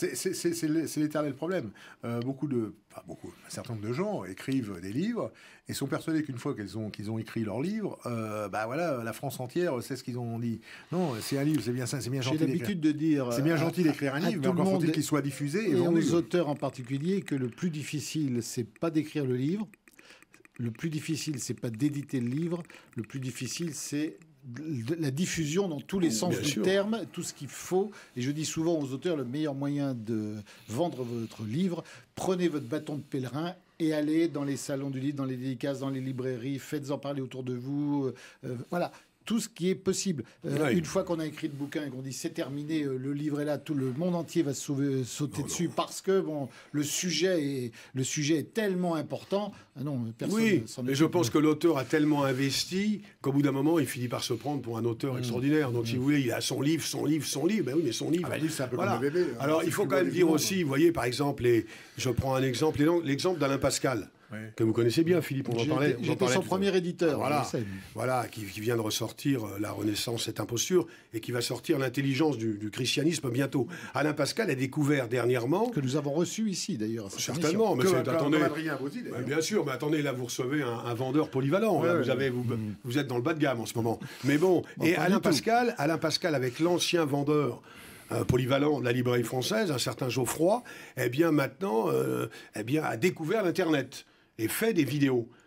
C'est l'éternel problème. Euh, beaucoup de, enfin beaucoup, un certain nombre de gens écrivent des livres et sont persuadés qu'une fois qu'ils ont, qu'ils ont écrit leur livre, euh, bah voilà, la France entière sait ce qu'ils ont dit. Non, c'est un livre, c'est bien ça, c'est bien gentil. J'ai l'habitude de dire. C'est bien gentil d'écrire un livre, mais encore faut-il qu'il soit diffusé et, et vendu. aux auteurs en particulier que le plus difficile, c'est pas d'écrire le livre. Le plus difficile, c'est pas d'éditer le livre. Le plus difficile, c'est la diffusion dans tous les sens Bien du sûr. terme, tout ce qu'il faut. Et je dis souvent aux auteurs, le meilleur moyen de vendre votre livre, prenez votre bâton de pèlerin et allez dans les salons du livre, dans les dédicaces, dans les librairies, faites-en parler autour de vous. Euh, voilà. Tout ce qui est possible. Euh, oui. Une fois qu'on a écrit le bouquin et qu'on dit c'est terminé, euh, le livre est là, tout le monde entier va se sauver, sauter non, dessus non. parce que bon, le sujet est le sujet est tellement important. Ah non, personne. Oui, mais je pense que l'auteur a tellement investi qu'au bout d'un moment, il finit par se prendre pour un auteur mmh. extraordinaire. Donc, mmh. si vous voulez, il a son livre, son livre, son livre. Ben oui, mais son livre. Ah ben, c'est un peu voilà. comme le bébé. Hein. Alors, il faut quand même dire aussi, vous voyez, par exemple, les, je prends un exemple, l'exemple d'Alain Pascal. Oui. Que vous connaissez bien, Philippe, on en parlait. J'étais son premier éditeur. Voilà, voilà qui, qui vient de ressortir euh, La Renaissance, cette imposture, et qui va sortir L'intelligence du, du christianisme bientôt. Alain Pascal a découvert dernièrement... Que nous avons reçu ici, d'ailleurs. Certainement, mais que, c'est... Comme, attendez, comme Adrien Abozy, bah, bien sûr, mais attendez, là, vous recevez un, un vendeur polyvalent. Ouais, là, vous, avez, vous, mmh. vous êtes dans le bas de gamme en ce moment. Mais bon, bon et Alain Pascal, Alain Pascal, avec l'ancien vendeur... Euh, polyvalent de la librairie française, un certain Geoffroy, eh bien, maintenant, euh, eh bien, a découvert l'Internet et fait des vidéos.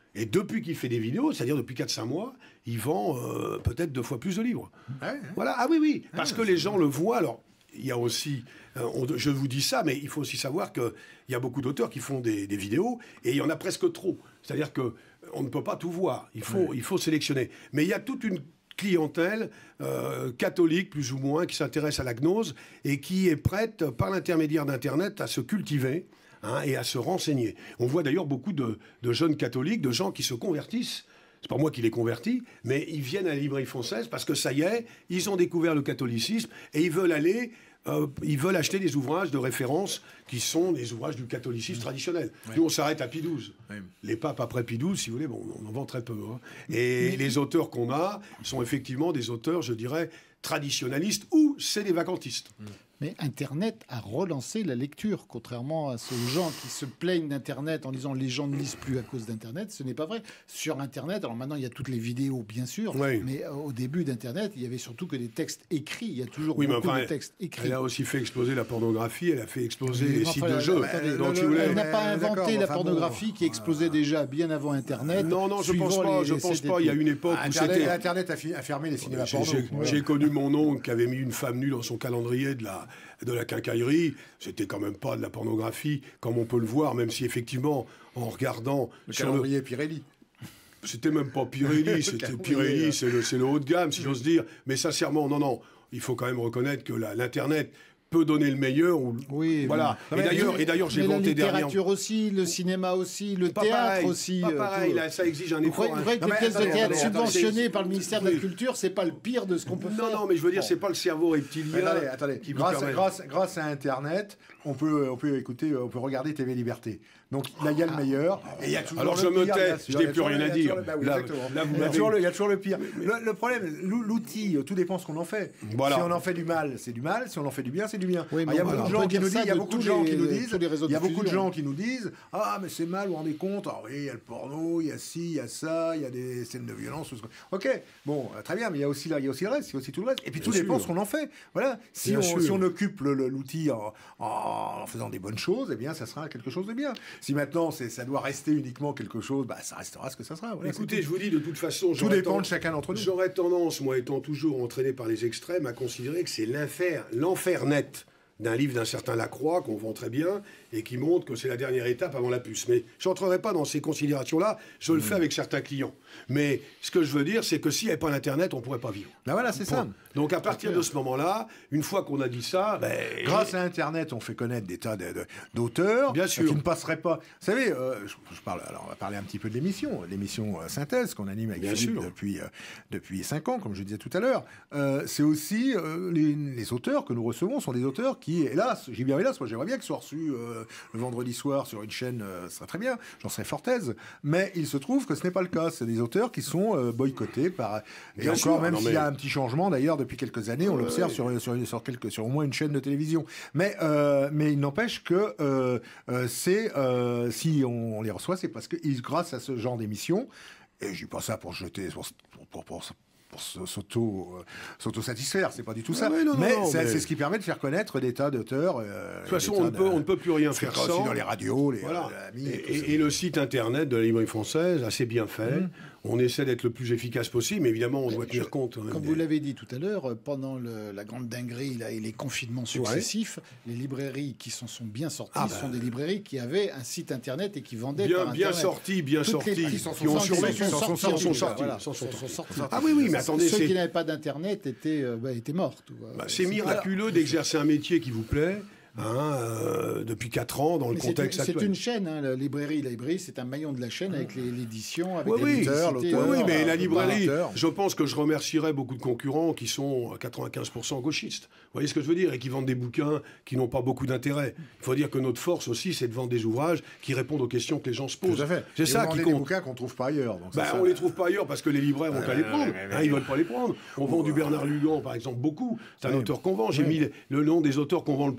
Et depuis qu'il fait des vidéos, c'est-à-dire depuis quatre cinq mois, il vend euh, peut-être deux fois plus de livres. Ouais, ouais. Voilà. Ah oui, oui. Parce Ah, que les gens le voient. Alors, il y a aussi... euh, on- je vous dis ça, mais il faut aussi savoir qu'il y a beaucoup d'auteurs qui font des, des vidéos, et il y en a presque trop. C'est-à-dire qu'on ne peut pas tout voir. Il faut, il faut sélectionner. Mais il y a toute une clientèle euh, catholique, plus ou moins, qui s'intéresse à la gnose et qui est prête, par l'intermédiaire d'Internet, à se cultiver, hein, et à se renseigner. On voit d'ailleurs beaucoup de, de jeunes catholiques, de gens qui se convertissent. C'est pas moi qui les convertis, mais ils viennent à la librairie française parce que ça y est, ils ont découvert le catholicisme et ils veulent aller, euh, ils veulent acheter des ouvrages de référence qui sont des ouvrages du catholicisme traditionnel. Ouais. Nous, on s'arrête à Pie douze. Ouais. Les papes après Pie douze, si vous voulez, bon, on en vend très peu. Hein. Et les auteurs qu'on a sont effectivement des auteurs, je dirais, traditionnalistes ou c'est des vacantistes. Mais Internet a relancé la lecture, contrairement à ces gens qui se plaignent d'Internet en disant les gens ne lisent plus à cause d'Internet. Ce n'est pas vrai. Sur Internet, alors maintenant il y a toutes les vidéos bien sûr, Oui. mais euh, au début d'Internet, il y avait surtout que des textes écrits. Il y a toujours Oui, mais beaucoup enfin, de textes écrits. Elle a aussi fait exploser la pornographie, elle a fait exploser Mais les enfin, sites elle- de jeux. attendez, Donc, le- si le- vous voulez- Elle n'a pas Mais d'accord, inventé la enfin bon. pornographie qui explosait déjà bien avant Internet. Non, non, je pense suivant pas. les- Je les pense sites pas. Il y a et tout. une époque où Internet, c'était. Internet a, fi- a fermé les cinémas J'ai- porno. J'ai Voilà. j'ai connu mon oncle qui avait mis une femme nue dans son calendrier de la, de la quincaillerie. C'était quand même pas de la pornographie, comme on peut le voir, même si effectivement, en regardant Le sur le, calendrier Pirelli. c'était même pas Pirelli, c'était calendrier, Pirelli, là. c'est le, c'est le haut de gamme, si j'ose dire. Mais sincèrement, non, non, il faut quand même reconnaître que la- l'Internet peut donner le meilleur. Ou, Oui, voilà. bon. Et d'ailleurs, et d'ailleurs, j'ai mais la vanté derrière. littérature aussi, le cinéma aussi, le Pas théâtre pareil, aussi. Pas euh, pareil, tout. là, ça exige un Vous effort. croyez, vous hein. croyez que Non, les mais pièces de attendez, théâtre attendez, attendez, subventionnées c'est- par le ministère de la oui. Culture, c'est pas le pire de ce qu'on peut Non, faire. non, mais je veux dire, Bon. c'est pas le cerveau Mais reptilien. attendez, attendez. qui vous Grâce, permet. grâce, grâce à Internet, on peut, on peut écouter, on peut regarder T V Liberté. Donc là, il y a le meilleur. Et il y a toujours Alors, le je me pire, tais, bien sûr. je Il n'ai y a plus toujours rien le- à il y a dire. toujours le- bah oui, Là- exactement. là, vous il, y a m'avez- toujours le, il y a toujours le pire. Le, le problème, l'ou- l'outil, tout dépend ce qu'on en fait. Voilà. Si on en fait du mal, c'est du mal. Si on en fait du bien, c'est du bien. Oui, Ah, mais il y a on beaucoup peut de gens qui dire nous ça disent, il y a de beaucoup de tous gens les- qui nous tous disent, les réseaux il y a de beaucoup de diffusion. gens qui nous disent, ah mais c'est mal, vous vous rendez compte. Ah oui, il y a le porno, il y a ci, il y a ça, il y a des scènes de violence. tout ce que- Ok, bon, euh, très bien, mais il y a aussi là, il y a aussi le reste, il y a aussi tout le reste. Et puis tout Bien dépend sûr. ce qu'on en fait. Voilà. Si Bien on, sûr. si on occupe le- le- l'outil en, en, en faisant des bonnes choses, eh bien, ça sera quelque chose de bien. Si maintenant c'est, ça doit rester uniquement quelque chose, bah ça restera ce que ça sera. Voilà, Écoutez, c'est je tout. vous dis, de toute façon, Tout j'aurais dépend ten- de chacun d'entre nous. J'aurais tendance, moi étant toujours entraîné par les extrêmes, à considérer que c'est l'enfer, l'enfer net d'un livre d'un certain Lacroix, qu'on vend très bien, et qui montre que c'est la dernière étape avant la puce. Mais je n'entrerai pas dans ces considérations-là, je le fais avec certains clients. Mais ce que je veux dire, c'est que s'il n'y avait pas l'Internet, on ne pourrait pas vivre. Bah voilà, c'est ça. Point. Donc à partir de ce moment-là, une fois qu'on a dit ça, ben, Grâce à Internet, on fait connaître des tas de- de- d'auteurs Bien euh, sûr. qui ne passeraient pas. Vous savez, euh, je, je parle, alors on va parler un petit peu de l'émission, l'émission euh, Synthèse qu'on anime avec Bien Philippe sûr. depuis, euh, depuis cinq ans, comme je disais tout à l'heure. Euh, c'est aussi euh, les, les auteurs que nous recevons sont des auteurs qui, hélas, j'ai bien hélas, moi j'aimerais bien qu'ils soient reçus euh, le vendredi soir sur une chaîne, euh, ce serait très bien, j'en serais fort aise. Mais il se trouve que ce n'est pas le cas. C'est des auteurs qui sont euh, boycottés par. Et Bien encore, sûr, même non, s'il y mais- a un petit changement, d'ailleurs, depuis quelques années, on Ouais, l'observe ouais. sur, sur, sur, quelques, sur au moins une chaîne de télévision. Mais, euh, mais il n'empêche que euh, euh, c'est, euh, si on, on les reçoit, c'est parce que ils- grâce à ce genre d'émission, et je dis pas ça pour jeter, pour, pour, pour, pour se- s'auto, euh, s'auto-satisfaire, c'est pas du tout ça. Ah ouais, non, non, mais non, c'est mais- c'est ce qui permet de faire connaître des tas d'auteurs. euh, de toute façon, des on tas ne, peut, de- on ne peut plus rien c'est faire aussi sans. dans les radios, les, Voilà. euh, amis, Et, tout ça. et- et le site internet de la librairie française, assez bien fait. On essaie d'être le plus efficace possible, mais évidemment, on doit tenir compte. hein, Comme des- vous l'avez dit tout à l'heure, pendant le- la grande dinguerie là, et les confinements successifs, les librairies qui s'en sont bien sorties Ah bah. sont des librairies qui avaient un site internet et qui vendaient Bien, par bien internet. sorti, bien Toutes les- sorti, qui qui s'en ont sont survécu, sortis, s'en sont sortis, voilà, s'en sont s'en sont sortis. sortis. Ah oui, oui, mais attendez, Ceux c'est- qui n'avaient pas d'internet étaient, euh, bah, étaient morts. tout, euh, Bah, c'est miraculeux d'exercer un métier qui vous plaît hein, euh, depuis quatre ans dans le Mais c'est contexte une- C'est actuel. une chaîne, hein, la librairie. La librairie, c'est un maillon de la chaîne avec les- l'édition, avec Oui, les oui, éditeurs, l'auteur, l'auteur, Oui, oui, mais euh, la le librairie, narrateur. je pense que je remercierais beaucoup de concurrents qui sont à quatre-vingt-quinze pour cent gauchistes. Vous voyez ce que je veux dire? Et qui vendent des bouquins qui n'ont pas beaucoup d'intérêt. Il faut dire que notre force aussi, c'est de vendre des ouvrages qui répondent aux questions que les gens se posent. Tout à fait. C'est Et ça vous qui vendez des compte. bouquins qu'on trouve pas ailleurs. donc c'est Bah, ça. on les trouve pas ailleurs parce que les libraires vont pas les prendre. Hein, ils veulent pas les prendre. On vend du Bernard Lugan, par exemple, beaucoup. C'est un auteur qu'on vend. J'ai mis le nom des auteurs qu'on vend le plus, la Lugan.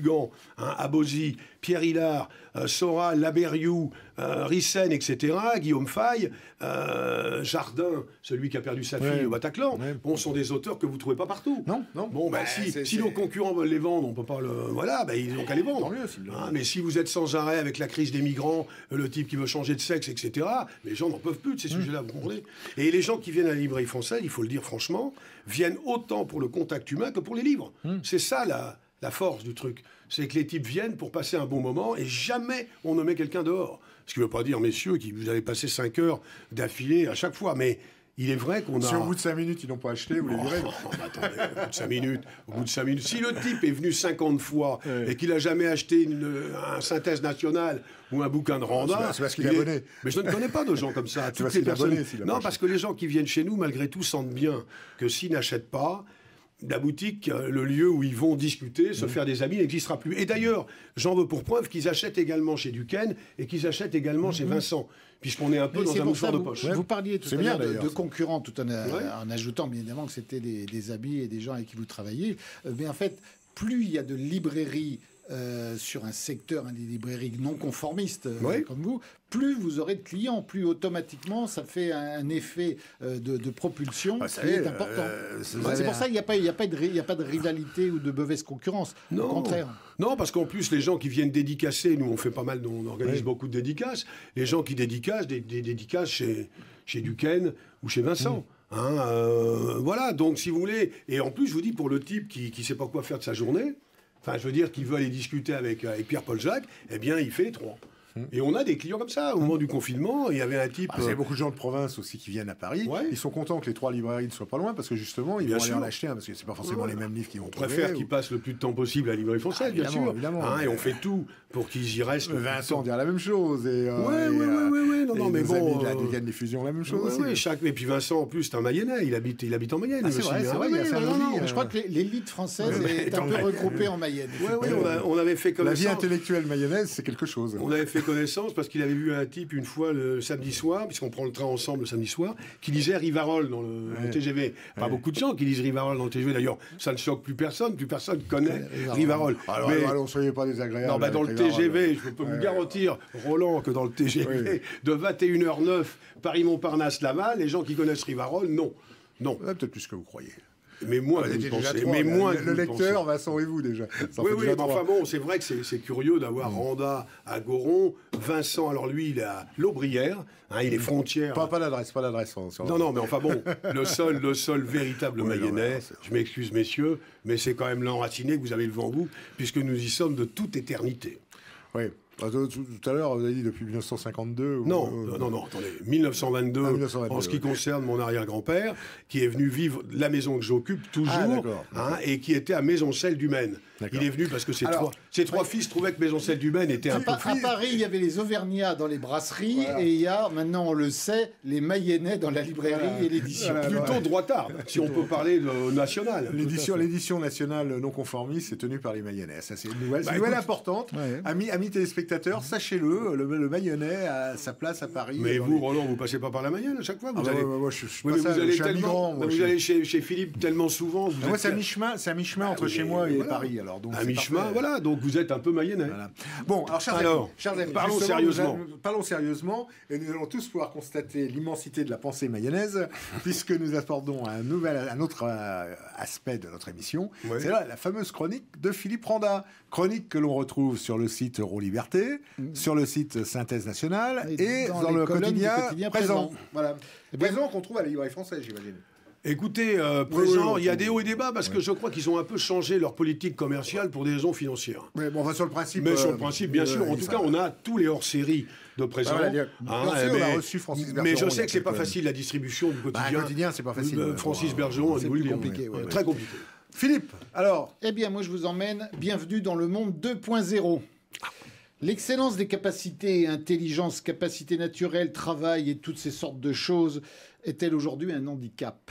Gugan, hein, Abosi, Pierre Hillard, euh, Soral, Laberiou, euh, Rissen, et cetera, Guillaume Faye, euh, Jardin, celui qui a perdu sa fille Ouais. au Bataclan, Ouais. bon, sont des auteurs que vous ne trouvez pas partout. Non, non. Bon, ben Bah, si, c'est- si c'est- nos concurrents veulent les vendre, on peut pas le... Voilà, ben, ils n'ont qu'à les vendre. Tant mieux, s'ils le Hein, vendent. mais si vous êtes sans arrêt avec la crise des migrants, euh, le type qui veut changer de sexe, et cetera, les gens n'en peuvent plus de ces sujets-là, vous comprenez. Et les gens qui viennent à la librairie française, il faut le dire franchement, viennent autant pour le contact humain que pour les livres. C'est ça la, la force du truc. C'est que les types viennent pour passer un bon moment et jamais on ne met quelqu'un dehors. Ce qui ne veut pas dire, messieurs, que vous allez passer cinq heures d'affilée à chaque fois. Mais il est vrai qu'on a... Si au bout de cinq minutes, ils n'ont pas acheté, vous les direz. Oh, bah attendez, au bout de cinq minutes, au bout de cinq minutes. Si le type est venu cinquante fois Ouais. et qu'il n'a jamais acheté une, un synthèse nationale ou un bouquin de Randa... C'est parce qu'il est il abonné. Mais je ne connais pas de gens comme ça. Toutes parce les qu'il est personnes... abonné, s'il a Non, pas parce que les gens qui viennent chez nous, malgré tout, sentent bien que s'ils n'achètent pas, la boutique, euh, le lieu où ils vont discuter, se faire des amis, n'existera plus. Et d'ailleurs, j'en veux pour preuve qu'ils achètent également chez Duquesne et qu'ils achètent également chez Vincent, puisqu'on est un peu Mais dans c'est un pour mouchoir ça, de vous, poche. vous parliez tout C'est à bien, l'heure de, d'ailleurs. de concurrents, tout en, a- Ouais. en ajoutant bien évidemment que c'était des, des amis et des gens avec qui vous travaillez. Euh, Mais en fait, plus il y a de librairies euh, sur un secteur, hein, des librairies non conformistes euh, Ouais. comme vous, plus vous aurez de clients, plus automatiquement ça fait un, un effet euh, de, de propulsion Ah, ça qui y est, est important. euh, vous Ouais, avez c'est pour un- ça qu'il n'y a, pas- il y a, pas de ri- il y a pas de rivalité ou de mauvaise concurrence. Au contraire. Non, parce qu'en plus, les gens qui viennent dédicacer, nous on fait pas mal, on organise Oui. beaucoup de dédicaces. Les gens qui dédicacent, des, des dédicaces chez, chez Duquesne ou chez Vincent. Mm. Hein, euh, voilà, donc si vous voulez. Et en plus, je vous dis, pour le type qui ne sait pas quoi faire de sa journée, enfin, je veux dire, qui veut aller discuter avec, avec Pierre-Paul Jacques, eh bien, il fait les trois. Et on a des clients comme ça. Au moment du confinement, il y avait un type. Ah, il y a euh, beaucoup de gens de province aussi qui viennent à Paris. Ouais. Ils sont contents que les trois librairies ne soient pas loin parce que justement, ils Bien vont aller sûr. en acheter un parce que c'est pas forcément Ouais. les mêmes livres qu'ils vont On trouver. préfère ou- qu'ils passent le plus de temps possible à la librairie française, Ah, bien évidemment, sûr. évidemment. Hein, et on fait tout pour qu'ils y restent. le plus de Vincent temps. dire la même chose. Et, euh, Ouais, et, ouais, euh, ouais, ouais, ouais, non, et non, mais nos bon, amis de la euh, Dégaine Diffusion, la même chose Ouais, aussi. ouais, chaque... Et puis Vincent, en plus, c'est un Mayennais. Il habite, il habite en Mayenne. Ah, lui c'est aussi, vrai, c'est hein. vrai, il y a Ouais, Saint-Denis, ouais, non, non. euh, Je crois que l'élite française Ouais, est mais un peu attends, regroupée en Mayenne. Ouais, ouais, on, a- on avait fait La vie connaissance. intellectuelle mayonnaise, c'est quelque chose. On avait fait connaissance parce qu'il avait vu un type une fois le samedi soir, puisqu'on prend le train ensemble le samedi soir, qui lisait Rivarol dans le, le Ouais. T G V. Pas Ouais. beaucoup de gens qui lisent Rivarol dans le T G V. D'ailleurs, ça ne choque plus personne. Plus personne connaît Rivarol. Alors, Mais- alors, allons, soyez pas désagréables. Non, bah, dans le avec T Rivarol. G V, je peux vous Ouais. garantir, Roland, que dans le T G V, Oui. de vingt et une heures neuf, Paris-Montparnasse-Laval, les gens qui connaissent Rivarol, non. Non. Ouais, peut-être plus que vous croyez. Mais moins Vous que étiez vous déjà pensez. trois, Mais le- moins le, que le vous lecteur, pensez. Vincent et vous déjà. Ça en Oui, fait oui, déjà mais trois. enfin bon, c'est vrai que c'est c'est curieux d'avoir Randa à Goron. Vincent, alors lui, il est à l'Aubrière, hein, il est frontière. Pas, pas l'adresse, pas l'adresse. hein, sur- Non, non, mais enfin bon, le seul, le seul véritable Oui, non, Mayennais, non, c'est- je m'excuse messieurs, mais c'est quand même l'enraciné que vous avez devant vous, puisque nous y sommes de toute éternité. Oui. Ah, Tout, tout- tout à l'heure, vous avez dit depuis mille neuf cent cinquante-deux. ou- Non, euh, non, non, non, attendez, mille neuf cent vingt-deux, Ah, mille neuf cent vingt-deux, en ce qui ouais. concerne mon arrière-grand-père, qui est venu vivre la maison que j'occupe toujours, Ah, d'accord. hein, et qui était à Maisoncelles du Maine. D'accord. Il est venu parce que ses Alors, trois, ses trois fils trouvaient que Maisoncelles du Maine était un peu... À, à Paris, il y avait les Auvergnats dans les brasseries Voilà. et il y a, maintenant on le sait, les Mayennais dans la librairie Voilà. et l'édition. Voilà. Plutôt droitard, si on peut parler de national. L'édition, l'édition nationale non conformiste est tenue par les Mayennais. Ça, c'est une nouvelle, c'est Bah, une nouvelle écoute- importante. Ouais. Amis, amis téléspectateurs, sachez-le, le, le Mayennais a sa place à Paris. Mais dans vous, les- Roland, vous passez pas par la Mayenne à chaque fois. Vous Ah bah allez, ouais, ouais, ouais, je, je suis Oui, pas mais ça, vous je allez suis un tellement, migrant. moi, vous je suis- allez chez, chez Philippe tellement souvent. Vous Ah ouais, êtes- c'est à mi-chemin, c'est à mi-chemin entre Ah, chez oui, moi et voilà. Paris. Alors, donc à c'est mi-chemin, parfait. voilà. Donc vous êtes un peu Mayennais. Voilà. Bon, alors, chers Alors, amis, chers amis, parlons justement, sérieusement. nous allons- parlons sérieusement, et nous allons tous pouvoir constater l'immensité de la pensée mayonnaise, puisque nous abordons un nouvel, un autre euh, aspect de notre émission. Ouais. C'est là la fameuse chronique de Philippe Randa, chronique que l'on retrouve sur le site Euroliberté, sur le site Synthèse Nationale et, Et dans dans, les le colonnes du quotidien, quotidien présent. Présent. Voilà, Eh bien- présent qu'on trouve à la librairie française, j'imagine. Écoutez, euh, Oui, présent, oui, il y a oui. des hauts et des bas parce que je crois qu'ils ont un peu changé leur politique commerciale pour des raisons financières. Mais bon, on va sur le principe. Mais sur euh, le principe, bien euh, sûr. En il tout ça cas, va. on a tous les hors-séries de présent. Ah, voilà, bien Hein, sûr, on a mais, reçu Francis mais Bergeron je il y sais a que c'est pas quelques- facile la distribution du Bah, quotidien. un quotidien, c'est pas facile. Euh, ouais, Francis pour- Bergeron, c'est allez-vous le plus dire. compliqué, ouais. ouais, ouais. Très compliqué. Philippe, alors, Eh bien, moi, je vous emmène. Bienvenue dans le monde deux point zéro. L'excellence des capacités, intelligence, capacité naturelle, travail et toutes ces sortes de choses est-elle aujourd'hui un handicap?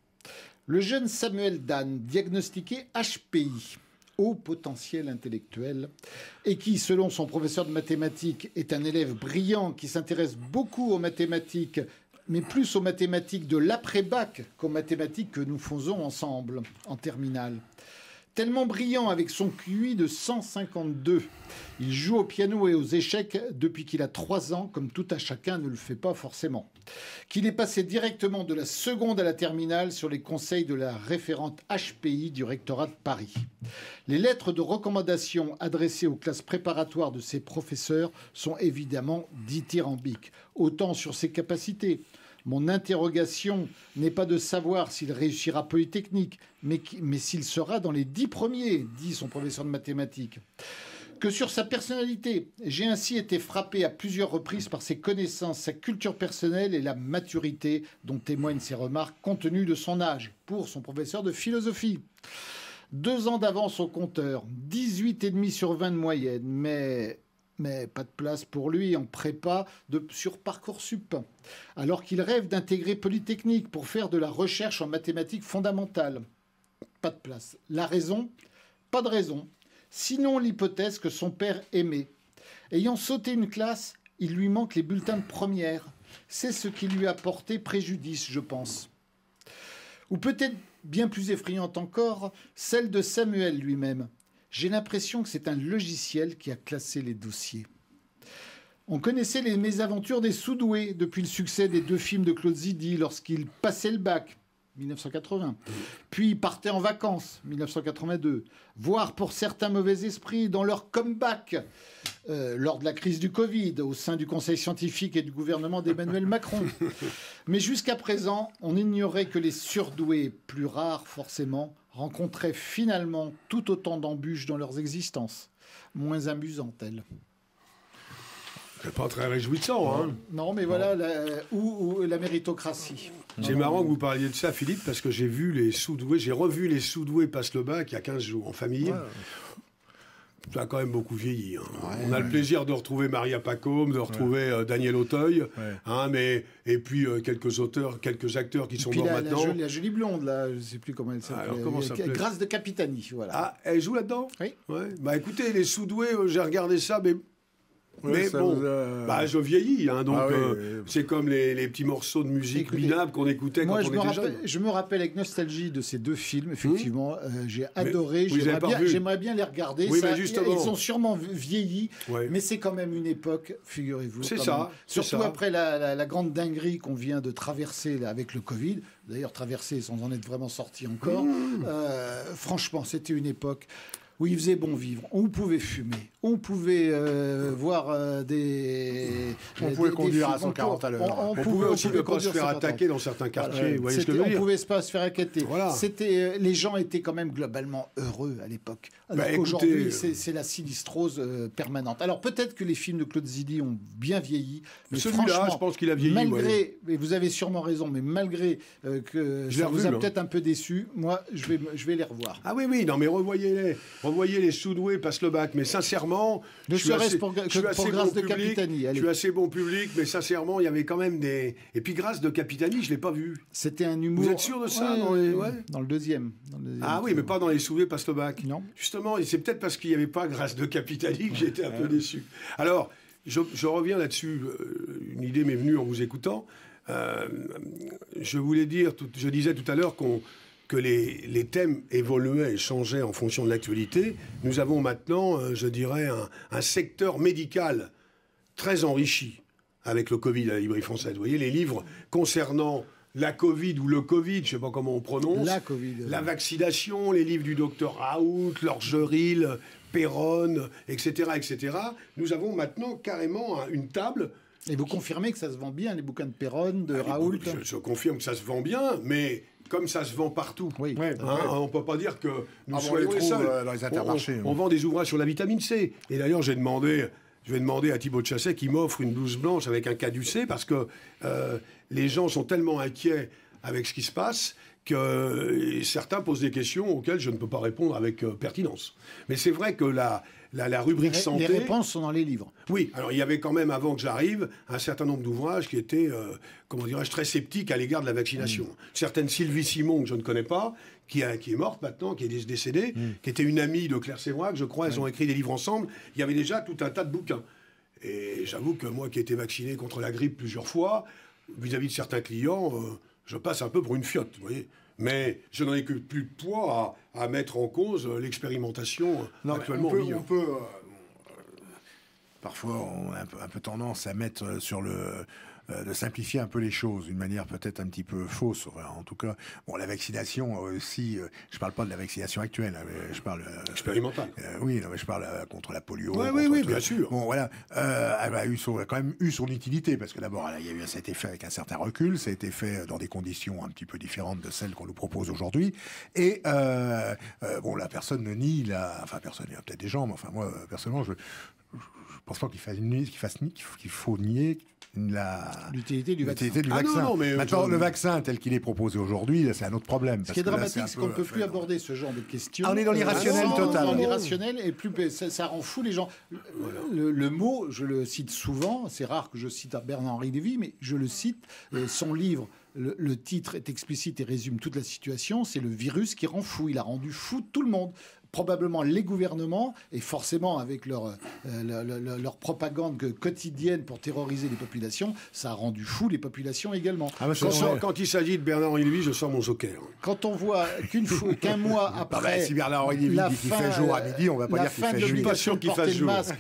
Le jeune Samuel Dan, diagnostiqué H P I, haut potentiel intellectuel, et qui, selon son professeur de mathématiques, est un élève brillant qui s'intéresse beaucoup aux mathématiques, mais plus aux mathématiques de l'après-bac qu'aux mathématiques que nous faisons ensemble en terminale. Tellement brillant avec son Q I de cent cinquante-deux. Il joue au piano et aux échecs depuis qu'il a trois ans, comme tout à chacun ne le fait pas forcément. Qu'il est passé directement de la seconde à la terminale sur les conseils de la référente H P I du rectorat de Paris. Les lettres de recommandation adressées aux classes préparatoires de ses professeurs sont évidemment dithyrambiques, autant sur ses capacités. Mon interrogation n'est pas de savoir s'il réussira Polytechnique, mais, mais s'il sera dans les dix premiers, dit son professeur de mathématiques. Que sur sa personnalité, j'ai ainsi été frappé à plusieurs reprises par ses connaissances, sa culture personnelle et la maturité dont témoignent ses remarques compte tenu de son âge, pour son professeur de philosophie. Deux ans d'avance au compteur, dix-huit virgule cinq sur vingt de moyenne, mais... Mais pas de place pour lui en prépa de, sur Parcoursup, alors qu'il rêve d'intégrer Polytechnique pour faire de la recherche en mathématiques fondamentales. Pas de place. La raison ? Pas de raison. Sinon l'hypothèse que son père aimait. Ayant sauté une classe, il lui manque les bulletins de première. C'est ce qui lui a porté préjudice, je pense. Ou peut-être bien plus effrayante encore, celle de Samuel lui-même. J'ai l'impression que c'est un logiciel qui a classé les dossiers. On connaissait les mésaventures des sous-doués depuis le succès des deux films de Claude Zidi lorsqu'il passait le bac, mille neuf cent quatre-vingts, puis partait en vacances, mille neuf cent quatre-vingt-deux, voire pour certains mauvais esprits dans leur comeback euh, lors de la crise du Covid au sein du conseil scientifique et du gouvernement d'Emmanuel Macron. Mais jusqu'à présent, on ignorait que les surdoués, plus rares forcément, rencontraient finalement tout autant d'embûches dans leurs existences, moins amusantes, elles. C'est pas très réjouissant, hein. Non, mais voilà, la, ou, ou la méritocratie. C'est marrant que vous parliez de ça, Philippe, parce que j'ai vu les sous-doués, j'ai revu les sous-doués passe le bac il y a quinze jours en famille. Ouais. Ça a quand même beaucoup vieilli. Hein. Ouais, on a ouais. le plaisir de retrouver Maria Pacôme, de retrouver ouais. euh, Daniel Auteuil, ouais. hein, mais et puis euh, quelques auteurs, quelques acteurs qui et sont morts la, maintenant. La, la jolie blonde, là, je ne sais plus comment elle s'appelle. Alors comment ça s'appelle ? Grâce de Capitani, voilà. Ah, elle joue là-dedans ? Oui. Ouais. Bah écoutez, les sous-doués, euh, j'ai regardé ça, mais. Ouais, mais bon, a... bah, je vieillis, hein, donc ah, oui, euh, oui. c'est comme les, les petits morceaux de musique Écoutez, minables qu'on écoutait moi, quand on était rappelle, jeune. Je me rappelle avec nostalgie de ces deux films, effectivement, mmh. euh, j'ai adoré, j'aimerais bien, j'aimerais bien les regarder. Oui, ça, mais justement. Ils sont sûrement vieillis, ouais. mais c'est quand même une époque, figurez-vous. C'est ça. Surtout ça. après la, la, la grande dinguerie qu'on vient de traverser là, avec le Covid, d'ailleurs traverser sans en être vraiment sorti encore. Mmh. Euh, franchement, c'était une époque où il faisait bon vivre. On pouvait fumer, on pouvait euh, voir euh, des... On des, pouvait des, conduire des à cent quarante à l'heure. On, on, on pouvait aussi ne pas se faire attaquer dans certains quartiers. Voilà. Ce que on dire. pouvait pas se faire inquiéter. Voilà. C'était, les gens étaient quand même globalement heureux à l'époque. Alors bah, qu'aujourd'hui, c'est, c'est la sinistrose euh, permanente. Alors peut-être que les films de Claude Zidi ont bien vieilli. Mais celui-là, je pense qu'il a vieilli. Malgré, ouais. et vous avez sûrement raison, mais malgré euh, que je ça vous a hein. peut-être un peu déçu, moi, je vais, je vais les revoir. Ah oui, oui, non mais revoyez-les. Revoyez les sous-doués passe le bac, mais sincèrement, ne serait-ce pour, je suis assez grâce bon de public, Capitani. Je suis assez bon public, mais sincèrement, il y avait quand même des. Et puis grâce de Capitani, je l'ai pas vu. C'était un humour. Vous êtes sûr de ça ouais, dans, les... ouais. dans le deuxième. Dans le deuxième ah oui, mais pas dans les sous-doués passe le bac. Non. Justement, et c'est peut-être parce qu'il n'y avait pas grâce de Capitani que j'étais un peu déçu. Alors, je, je reviens là-dessus. Une idée m'est venue en vous écoutant. Euh, je voulais dire, tout, je disais tout à l'heure qu'on que les, les thèmes évoluaient et changeaient en fonction de l'actualité. Nous avons maintenant, euh, je dirais, un, un secteur médical très enrichi avec le Covid à la librairie française. Vous voyez, les livres concernant la Covid ou le Covid, je ne sais pas comment on prononce, la Covid, la vaccination, les livres du docteur Raoult, Lorgeril, Perron, et cetera, et cetera. Nous avons maintenant carrément une table. Et vous confirmez que ça se vend bien, les bouquins de Perron, de ah, Raoult je, je confirme que ça se vend bien, mais... comme ça se vend partout. Oui. Ouais, hein, on ne peut pas dire que nous ah, soyons les seuls. Euh, dans les intermarchés. On, on, on vend des ouvrages sur la vitamine C. Et d'ailleurs, j'ai demandé, je vais demander à Thibaut de Chasset qui m'offre une blouse blanche avec un caducé parce que euh, les gens sont tellement inquiets avec ce qui se passe que euh, certains posent des questions auxquelles je ne peux pas répondre avec euh, pertinence. Mais c'est vrai que la, la, la rubrique les, santé... Les réponses sont dans les livres. Oui, alors il y avait quand même, avant que j'arrive, un certain nombre d'ouvrages qui étaient, euh, comment dirais-je, très sceptiques à l'égard de la vaccination. Mmh. Certaine Sylvie Simon, que je ne connais pas, qui, a, qui est morte maintenant, qui est décédée, mmh. qui était une amie de Claire Sévrac, je crois, elles mmh. ont écrit des livres ensemble. Il y avait déjà tout un tas de bouquins. Et j'avoue que moi qui ai été vacciné contre la grippe plusieurs fois, vis-à-vis de certains clients, euh, je passe un peu pour une fiotte, vous voyez. Mais je n'en ai que plus de poids à, à mettre en cause l'expérimentation actuellement. On peut, en vigueur. on peut euh, parfois, on a un peu, un peu tendance à mettre sur le... Euh, de simplifier un peu les choses, d'une manière peut-être un petit peu fausse. Enfin, en tout cas, bon, la vaccination aussi, euh, je parle pas de la vaccination actuelle, hein, mais je parle... Euh, expérimentale. Euh, oui, non, mais je parle euh, contre la polio. Ouais, contre oui, oui, tout, bien sûr. Bon, voilà, euh, elle a, eu son, a quand même eu son utilité, parce que d'abord, il y a eu, ça a été fait avec un certain recul, ça a été fait dans des conditions un petit peu différentes de celles qu'on nous propose aujourd'hui, et euh, euh, bon, la personne ne nie, la, enfin, personne, il y a peut-être des gens, mais enfin, moi, personnellement, je, je, je pense pas qu'il fasse, qu'il fasse, qu'il faut nier la l'utilité du vaccin. Du ah vaccin. Non, non, mais Maintenant, je... le vaccin tel qu'il est proposé aujourd'hui, c'est un autre problème. Ce qui est dramatique, c'est qu'on ne peut plus aborder ce genre de questions. Ah, on est dans l'irrationnel euh, total. Dans l'irrationnel, et plus ça, ça rend fou les gens. Voilà. Le, le mot, je le cite souvent, c'est rare que je cite à Bernard-Henri Lévy, mais je le cite, euh, son livre, le, le titre est explicite et résume toute la situation, c'est le virus qui rend fou. Il a rendu fou tout le monde. Probablement les gouvernements, et forcément avec leur, euh, leur, leur propagande quotidienne pour terroriser les populations, ça a rendu fou les populations également. Ah, quand, sors, quand il s'agit de Bernard-Henri Lévy, je sors mon joker. Quand on voit qu'une fois, qu'un mois après... Ah bah, si Bernard-Henri Lévy dit qu'il fait jour à midi, on va pas dire qu'il fait jour. Je suis pas sûr qu'il fasse jour. Masque,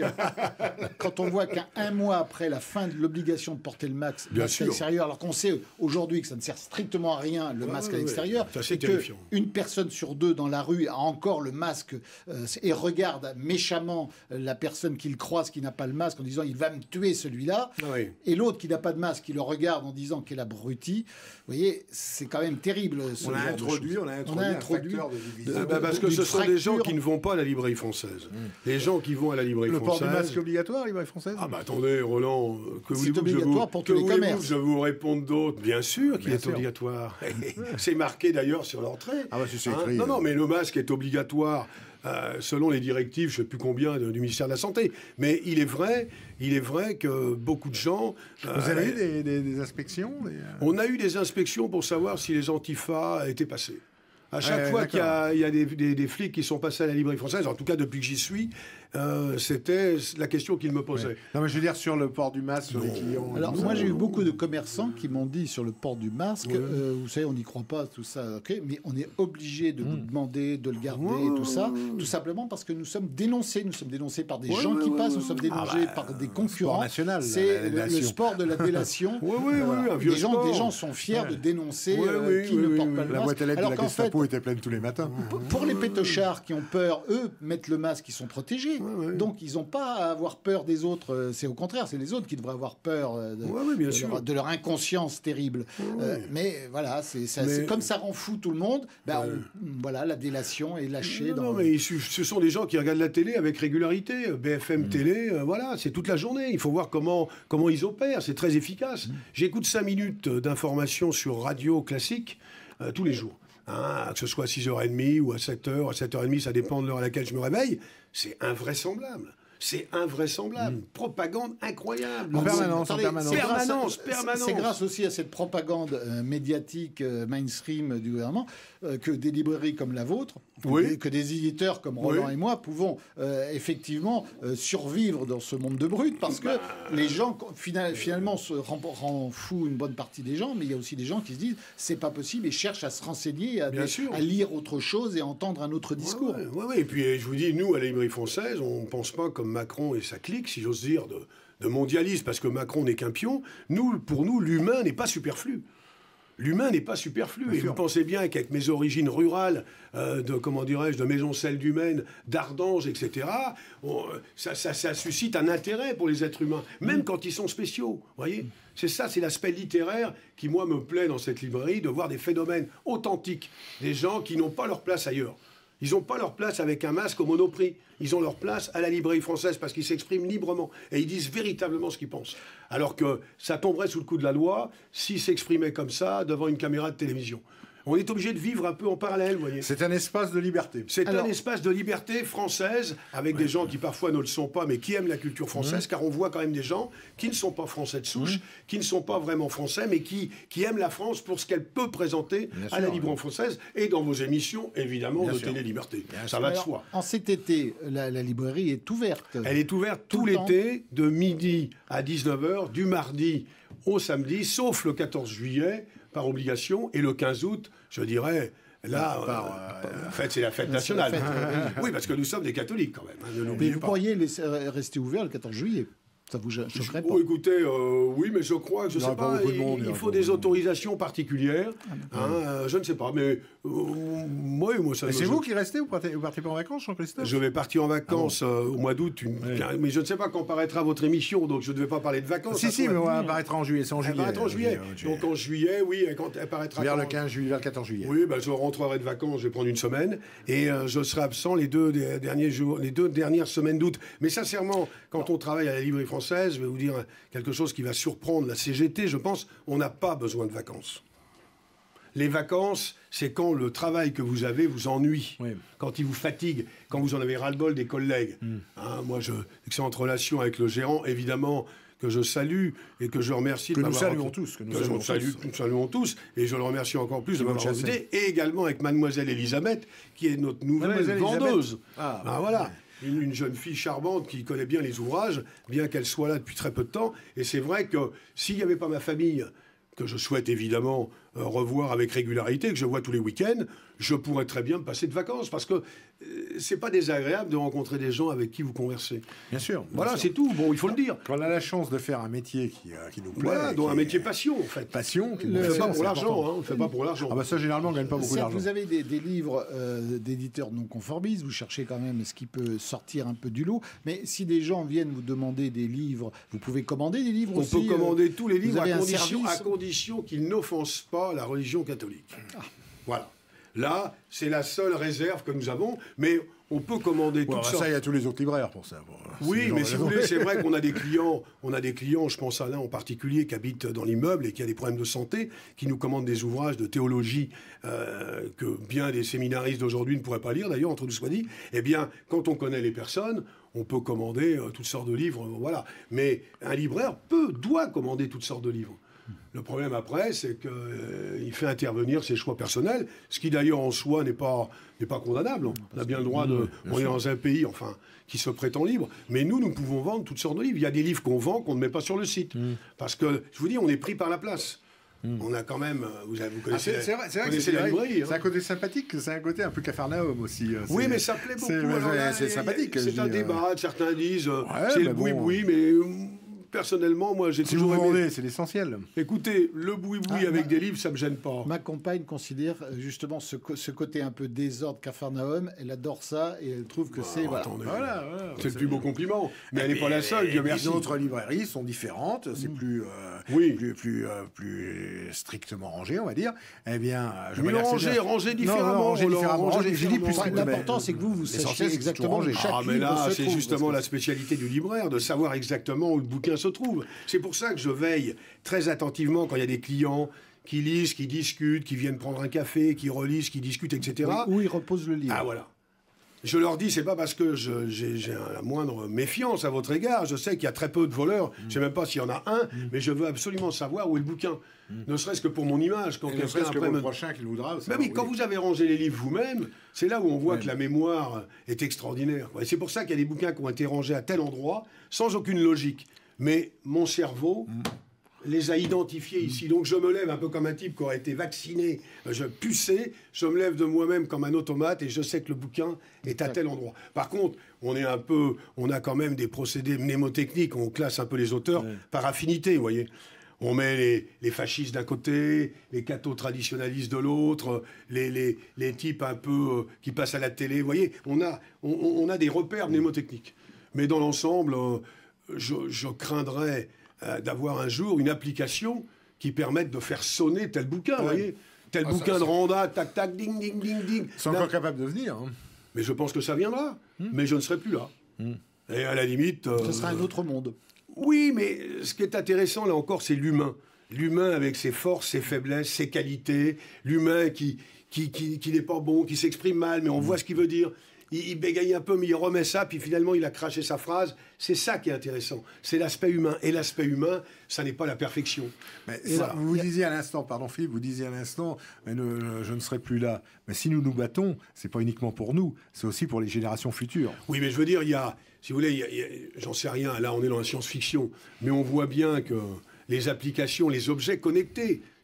quand on voit qu'un mois après la fin de l'obligation de porter le masque, masque à l'extérieur, alors qu'on sait aujourd'hui que ça ne sert strictement à rien, le ah, masque oui, à l'extérieur, oui. et qu'une personne sur deux dans la rue a encore le masque Euh, et regarde méchamment la personne qu'il croise qui n'a pas le masque en disant il va me tuer celui-là, ah oui. et l'autre qui n'a pas de masque qui le regarde en disant quel abruti. Vous voyez, c'est quand même terrible. Ce on, a genre introduit, de on a introduit, on a introduit un facteur de division. De, de, bah parce que ce sont des gens qui ne vont pas à la librairie française. Mmh. Les gens qui vont à la librairie le française. Le port du masque obligatoire à la librairie française. Ah bah attendez, Roland, que c'est obligatoire pour tous les commerces. Je vous réponde d'autres. Bien sûr qu'il est sûr. obligatoire. C'est marqué d'ailleurs sur l'entrée. Ah bah c'est hein écrit. Non, non, mais le masque est obligatoire. Euh, selon les directives, je ne sais plus combien, de, du ministère de la Santé. Mais il est vrai, il est vrai que beaucoup de gens... Euh, Vous avez eu des, des, des inspections des... On a eu des inspections pour savoir si les antifas étaient passés. À chaque ouais, fois qu'il y a, il y a des, des, des flics qui sont passés à la librairie française, en tout cas depuis que j'y suis, euh, c'était la question qu'ils me posaient. Ouais. Non, mais je veux dire sur le port du masque, sur non. les clients. Alors non. moi j'ai eu beaucoup de commerçants qui m'ont dit sur le port du masque, ouais. euh, vous savez, on n'y croit pas, tout ça, ok, mais on est obligé de mmh. vous demander de le garder, ouais. tout ça, tout simplement parce que nous sommes dénoncés, nous sommes dénoncés par des ouais, gens ouais, qui ouais, passent, ouais. nous sommes dénoncés ah bah, par des concurrents. National, c'est le, le sport de la délation. oui, oui, voilà. oui, un vieux des, gens, sport. des gens sont fiers ouais. de dénoncer ouais, euh, oui, qui oui, ne oui, porte oui, pas le la masque. La boîte à lettres de la Gestapo était pleine tous les matins. Pour les pétochards qui ont peur, eux, mettent le masque, ils sont protégés. Donc ils n'ont pas à avoir peur des autres. C'est au contraire, c'est les autres qui devraient avoir peur de, ouais, oui, bien de, sûr. Leur, de leur inconscience terrible. Ouais, euh, mais voilà, c'est, ça, mais... c'est comme ça rend fou tout le monde. Ben, ouais. on, voilà, la délation est lâchée. Non, dans... non, mais ce sont des gens qui regardent la télé avec régularité. B F M mmh. Télé, euh, voilà, c'est toute la journée. Il faut voir comment, comment ils opèrent. C'est très efficace. Mmh. J'écoute cinq minutes d'informations sur radio classique euh, tous les jours. Hein, que ce soit à six heures trente ou à sept heures, à sept heures trente, ça dépend de l'heure à laquelle je me réveille. C'est invraisemblable. C'est invraisemblable. Mmh. Propagande incroyable. En permanence, Attendez, en permanence. C'est permanence, grâce, permanence. C'est grâce aussi à cette propagande euh, médiatique euh, mainstream du gouvernement euh, que des librairies comme la vôtre, oui. que, des, que des éditeurs comme Roland oui. et moi pouvons euh, effectivement euh, survivre dans ce monde de brut, parce que bah... les gens final, finalement se rend, rend fou une bonne partie des gens, mais il y a aussi des gens qui se disent c'est pas possible et cherchent à se renseigner, à, des, à lire autre chose et à entendre un autre discours. Oui, oui, oui. Et puis je vous dis, nous à la librairie française, on pense pas comme Macron et sa clique, si j'ose dire, de, de mondialiste, parce que Macron n'est qu'un pion. Nous, pour nous, l'humain n'est pas superflu. L'humain n'est pas superflu. Bien et sûr. Vous pensez bien qu'avec mes origines rurales, euh, de, comment dirais-je, de Maisoncelles du Maine, d'Ardange, et cetera, on, ça, ça, ça suscite un intérêt pour les êtres humains, même mmh. quand ils sont spéciaux. Vous voyez ? C'est ça, c'est l'aspect littéraire qui, moi, me plaît dans cette librairie, de voir des phénomènes authentiques, des gens qui n'ont pas leur place ailleurs. Ils n'ont pas leur place avec un masque au Monoprix. Ils ont leur place à la librairie française parce qu'ils s'expriment librement et ils disent véritablement ce qu'ils pensent. Alors que ça tomberait sous le coup de la loi s'ils s'exprimaient comme ça devant une caméra de télévision. On est obligé de vivre un peu en parallèle, vous voyez. C'est un espace de liberté. C'est Alors... un espace de liberté française, avec ouais. des gens qui parfois ne le sont pas, mais qui aiment la culture française, mmh. car on voit quand même des gens qui ne sont pas français de souche, mmh. qui ne sont pas vraiment français, mais qui, qui aiment la France pour ce qu'elle peut présenter Bien à sûr, la librairie ouais. française, et dans vos émissions, évidemment, Bien de sûr. Télé-Liberté. Bien Ça sûr. va de Alors, soi. En cet été, la, la librairie est ouverte. Elle est ouverte tout, tout l'été, de midi à dix-neuf heures, du mardi au samedi, sauf le quatorze juillet, par obligation, et le quinze août, je dirais, là, Par, euh, en fait, c'est la fête nationale. La fête, oui, parce que nous sommes des catholiques quand même. Hein, ne Mais l'oubliez vous pas. pourriez laisser, rester ouvert le quatorze juillet. Ça vous choquerait pas? Oh, écoutez, euh, oui, mais je crois que je Il y aura sais pas pas, beaucoup de il, monde, il y il aura faut pas des beaucoup de monde. autorisations particulières. Hein, euh, je ne sais pas, mais euh, moi, moi, ça. Et me- c'est je- vous qui restez ou partez, vous partez pas en vacances, Jean-Christophe? Je vais partir en vacances euh, au mois d'août, une- Ouais. mais je ne sais pas quand paraîtra votre émission, donc je ne vais pas parler de vacances. Si, ça si, pourrait- mais on va apparaître en juillet, c'est en Elle juillet. paraîtra en juillet. en Donc en juillet, oui, quand elle paraîtra. Vers quand- le quinze juillet, vers le quatorze juillet. Oui, ben, je rentrerai de vacances, je vais prendre une semaine et euh, je serai absent les deux des- derniers jours, les deux dernières semaines d'août. Mais sincèrement, quand on travaille à la librairie française, je vais vous dire quelque chose qui va surprendre la C G T. Je pense, on n'a pas besoin de vacances. Les vacances, c'est quand le travail que vous avez vous ennuie, Oui. quand il vous fatigue, quand vous en avez ras-le-bol des collègues. Hein, moi, je excellente relation avec le gérant, évidemment, que je salue et que je remercie Que de nous m'avoir saluons recruté. tous, que nous Que saluons je salue- tous. nous saluons tous, et je le remercie encore plus de vous m'avoir chassez. recruté, et également avec mademoiselle Elisabeth, qui est notre nouvelle Mademoiselle vendeuse. Elisabeth. Ah, Ben voilà. Une, une jeune fille charmante qui connaît bien les ouvrages, bien qu'elle soit là depuis très peu de temps. Et c'est vrai que s'il n'y avait pas ma famille, que je souhaite évidemment euh, revoir avec régularité, que je vois tous les week-ends, je pourrais très bien me passer de vacances. Parce que euh, c'est pas désagréable de rencontrer des gens avec qui vous conversez. Bien sûr. bien Voilà, sûr. c'est tout. Bon, il faut le dire. Quand on a la chance de faire un métier qui, euh, qui nous plaît. Voilà, qui donc un est métier passion, en fait. passion, qui On nous ne fait fait pas ça, pour c'est l'argent, important. hein, on ne fait pas pour l'argent. Ah bah ça, généralement, on gagne pas beaucoup Certes, d'argent. vous avez des, des livres euh, d'éditeurs non conformistes, vous cherchez quand même ce qui peut sortir un peu du lot. Mais si des gens viennent vous demander des livres, vous pouvez commander des livres On aussi. peut commander euh, tous les livres vous avez à un condition, à service condition qu'ils n'offensent pas la religion catholique. Voilà. Là, c'est la seule réserve que nous avons, mais on peut commander Bon, toutes bah, sortes. ça, il y a tous les autres libraires pour ça. Bon, Oui, c'est mais genre- si vous voulez, c'est vrai qu'on a des clients, on a des clients, je pense à l'un en particulier qui habite dans l'immeuble et qui a des problèmes de santé, qui nous commandent des ouvrages de théologie euh, que bien des séminaristes d'aujourd'hui ne pourraient pas lire, d'ailleurs, entre nous soit dit. Eh bien, quand on connaît les personnes, on peut commander euh, toutes sortes de livres, euh, voilà. Mais un libraire peut, doit commander toutes sortes de livres. Le problème après, c'est qu'il fait intervenir ses choix personnels, ce qui d'ailleurs en soi n'est pas, n'est pas condamnable. On a bien le droit de... On est dans un pays, enfin, qui se prétend libre. Mais nous, nous pouvons vendre toutes sortes de livres. Il y a des livres qu'on vend qu'on ne met pas sur le site. Parce que, je vous dis, on est pris par la place. On a quand même... Vous, avez- vous Ah, connaissez, c'est c'est vrai, c'est vrai que connaissez c'est la vrai, librairie. hein. c'est un côté sympathique, c'est un côté un peu Capharnaüm aussi. euh, Oui, c'est- mais ça plaît beaucoup. c'est- Alors là, c'est il y a- sympathique. je C'est un dis, euh. débat. Certains disent, euh, Ouais, c'est mais le bon. boui-boui, mais... euh, Personnellement, moi, j'ai Si vous toujours aimé... vendez, c'est l'essentiel. Écoutez, le boui-boui Ah, avec ma- des livres, ça me gêne pas. Ma compagne considère euh, justement ce, co- ce côté un peu désordre Capharnaüm. Elle adore ça et elle trouve que c'est. Voilà. Attendez. Voilà, voilà. C'est le plus beau compliment. Mais elle n'est pas la seule, Dieu merci. Les autres librairies sont différentes, c'est plus, euh, Oui. plus, plus, euh, plus strictement rangé, on va dire. Eh bien, je Mais vais dire que rangé, c'est- rangé Non, différemment. non, rangé Roland, différemment. rangé Rangé- J'ai dit plus différemment. strictement. L'important, c'est que vous, vous L'essentiel, sachiez c'est exactement toujours où rangé. chaque Ah, mais livre là, se c'est trouve, justement parce la spécialité du libraire, de savoir exactement où le bouquin se trouve. C'est pour ça que je veille très attentivement quand il y a des clients qui lisent, qui discutent, qui viennent prendre un café, qui relisent, qui discutent, et que- cetera. où il repose le livre. Ah, voilà. Je leur dis, c'est pas parce que je- j'ai j'ai un- la moindre méfiance à votre égard. Je sais qu'il y a très peu de voleurs. Je sais même pas s'il y en a un, mais je veux absolument savoir où est le bouquin. Ne serait-ce que pour mon image. Quand Et ne quelqu'un serait-ce que après pour le me- prochain qu'il voudra. Ben oui, quand vous avez rangé les livres vous-même, c'est là où on voit que la mémoire est extraordinaire. quoi. Et c'est pour ça qu'il y a des bouquins qui ont été rangés à tel endroit, sans aucune logique. Mais mon cerveau les a identifiés ici. Donc je me lève un peu comme un type qui aurait été vacciné, je pucé, je me lève de moi-même comme un automate et je sais que le bouquin est à tel endroit. Par contre, on est un peu, on a quand même des procédés mnémotechniques, on classe un peu les auteurs par affinité, vous voyez. On met les, les fascistes d'un côté, les cathos traditionnalistes de l'autre, les, les, les types un peu euh, qui passent à la télé. Vous voyez, on a, on, on a des repères mnémotechniques. Mais dans l'ensemble, euh, je, je craindrais euh, d'avoir un jour une application qui permette de faire sonner tel bouquin. Vous voyez, tel Ah, bouquin ça, de ça- Randa, tac, tac, ding, ding, ding, ding. C'est Là- encore capable de venir. hein. Mais je pense que ça viendra. Mais je ne serai plus là. Et à la limite... euh, Ce sera un autre monde. oui, mais ce qui est intéressant, là encore, c'est l'humain. L'humain avec ses forces, ses faiblesses, ses qualités. L'humain qui, qui, qui, qui n'est pas bon, qui s'exprime mal, mais on voit ce qu'il veut dire. Il, il bégaye un peu, mais il remet ça, puis finalement, il a craché sa phrase. C'est ça qui est intéressant. C'est l'aspect humain. Et l'aspect humain, ça n'est pas la perfection. Mais Et ça, là, vous disiez à l'instant, pardon Philippe, vous disiez à l'instant, mais ne- ne- je ne serai plus là. Mais si nous nous battons, c'est pas uniquement pour nous, c'est aussi pour les générations futures. Oui, mais je veux dire, il y a, si vous voulez, il y a- il y a- j'en sais rien, là on est dans la science-fiction, mais on voit bien que les applications, les objets connectés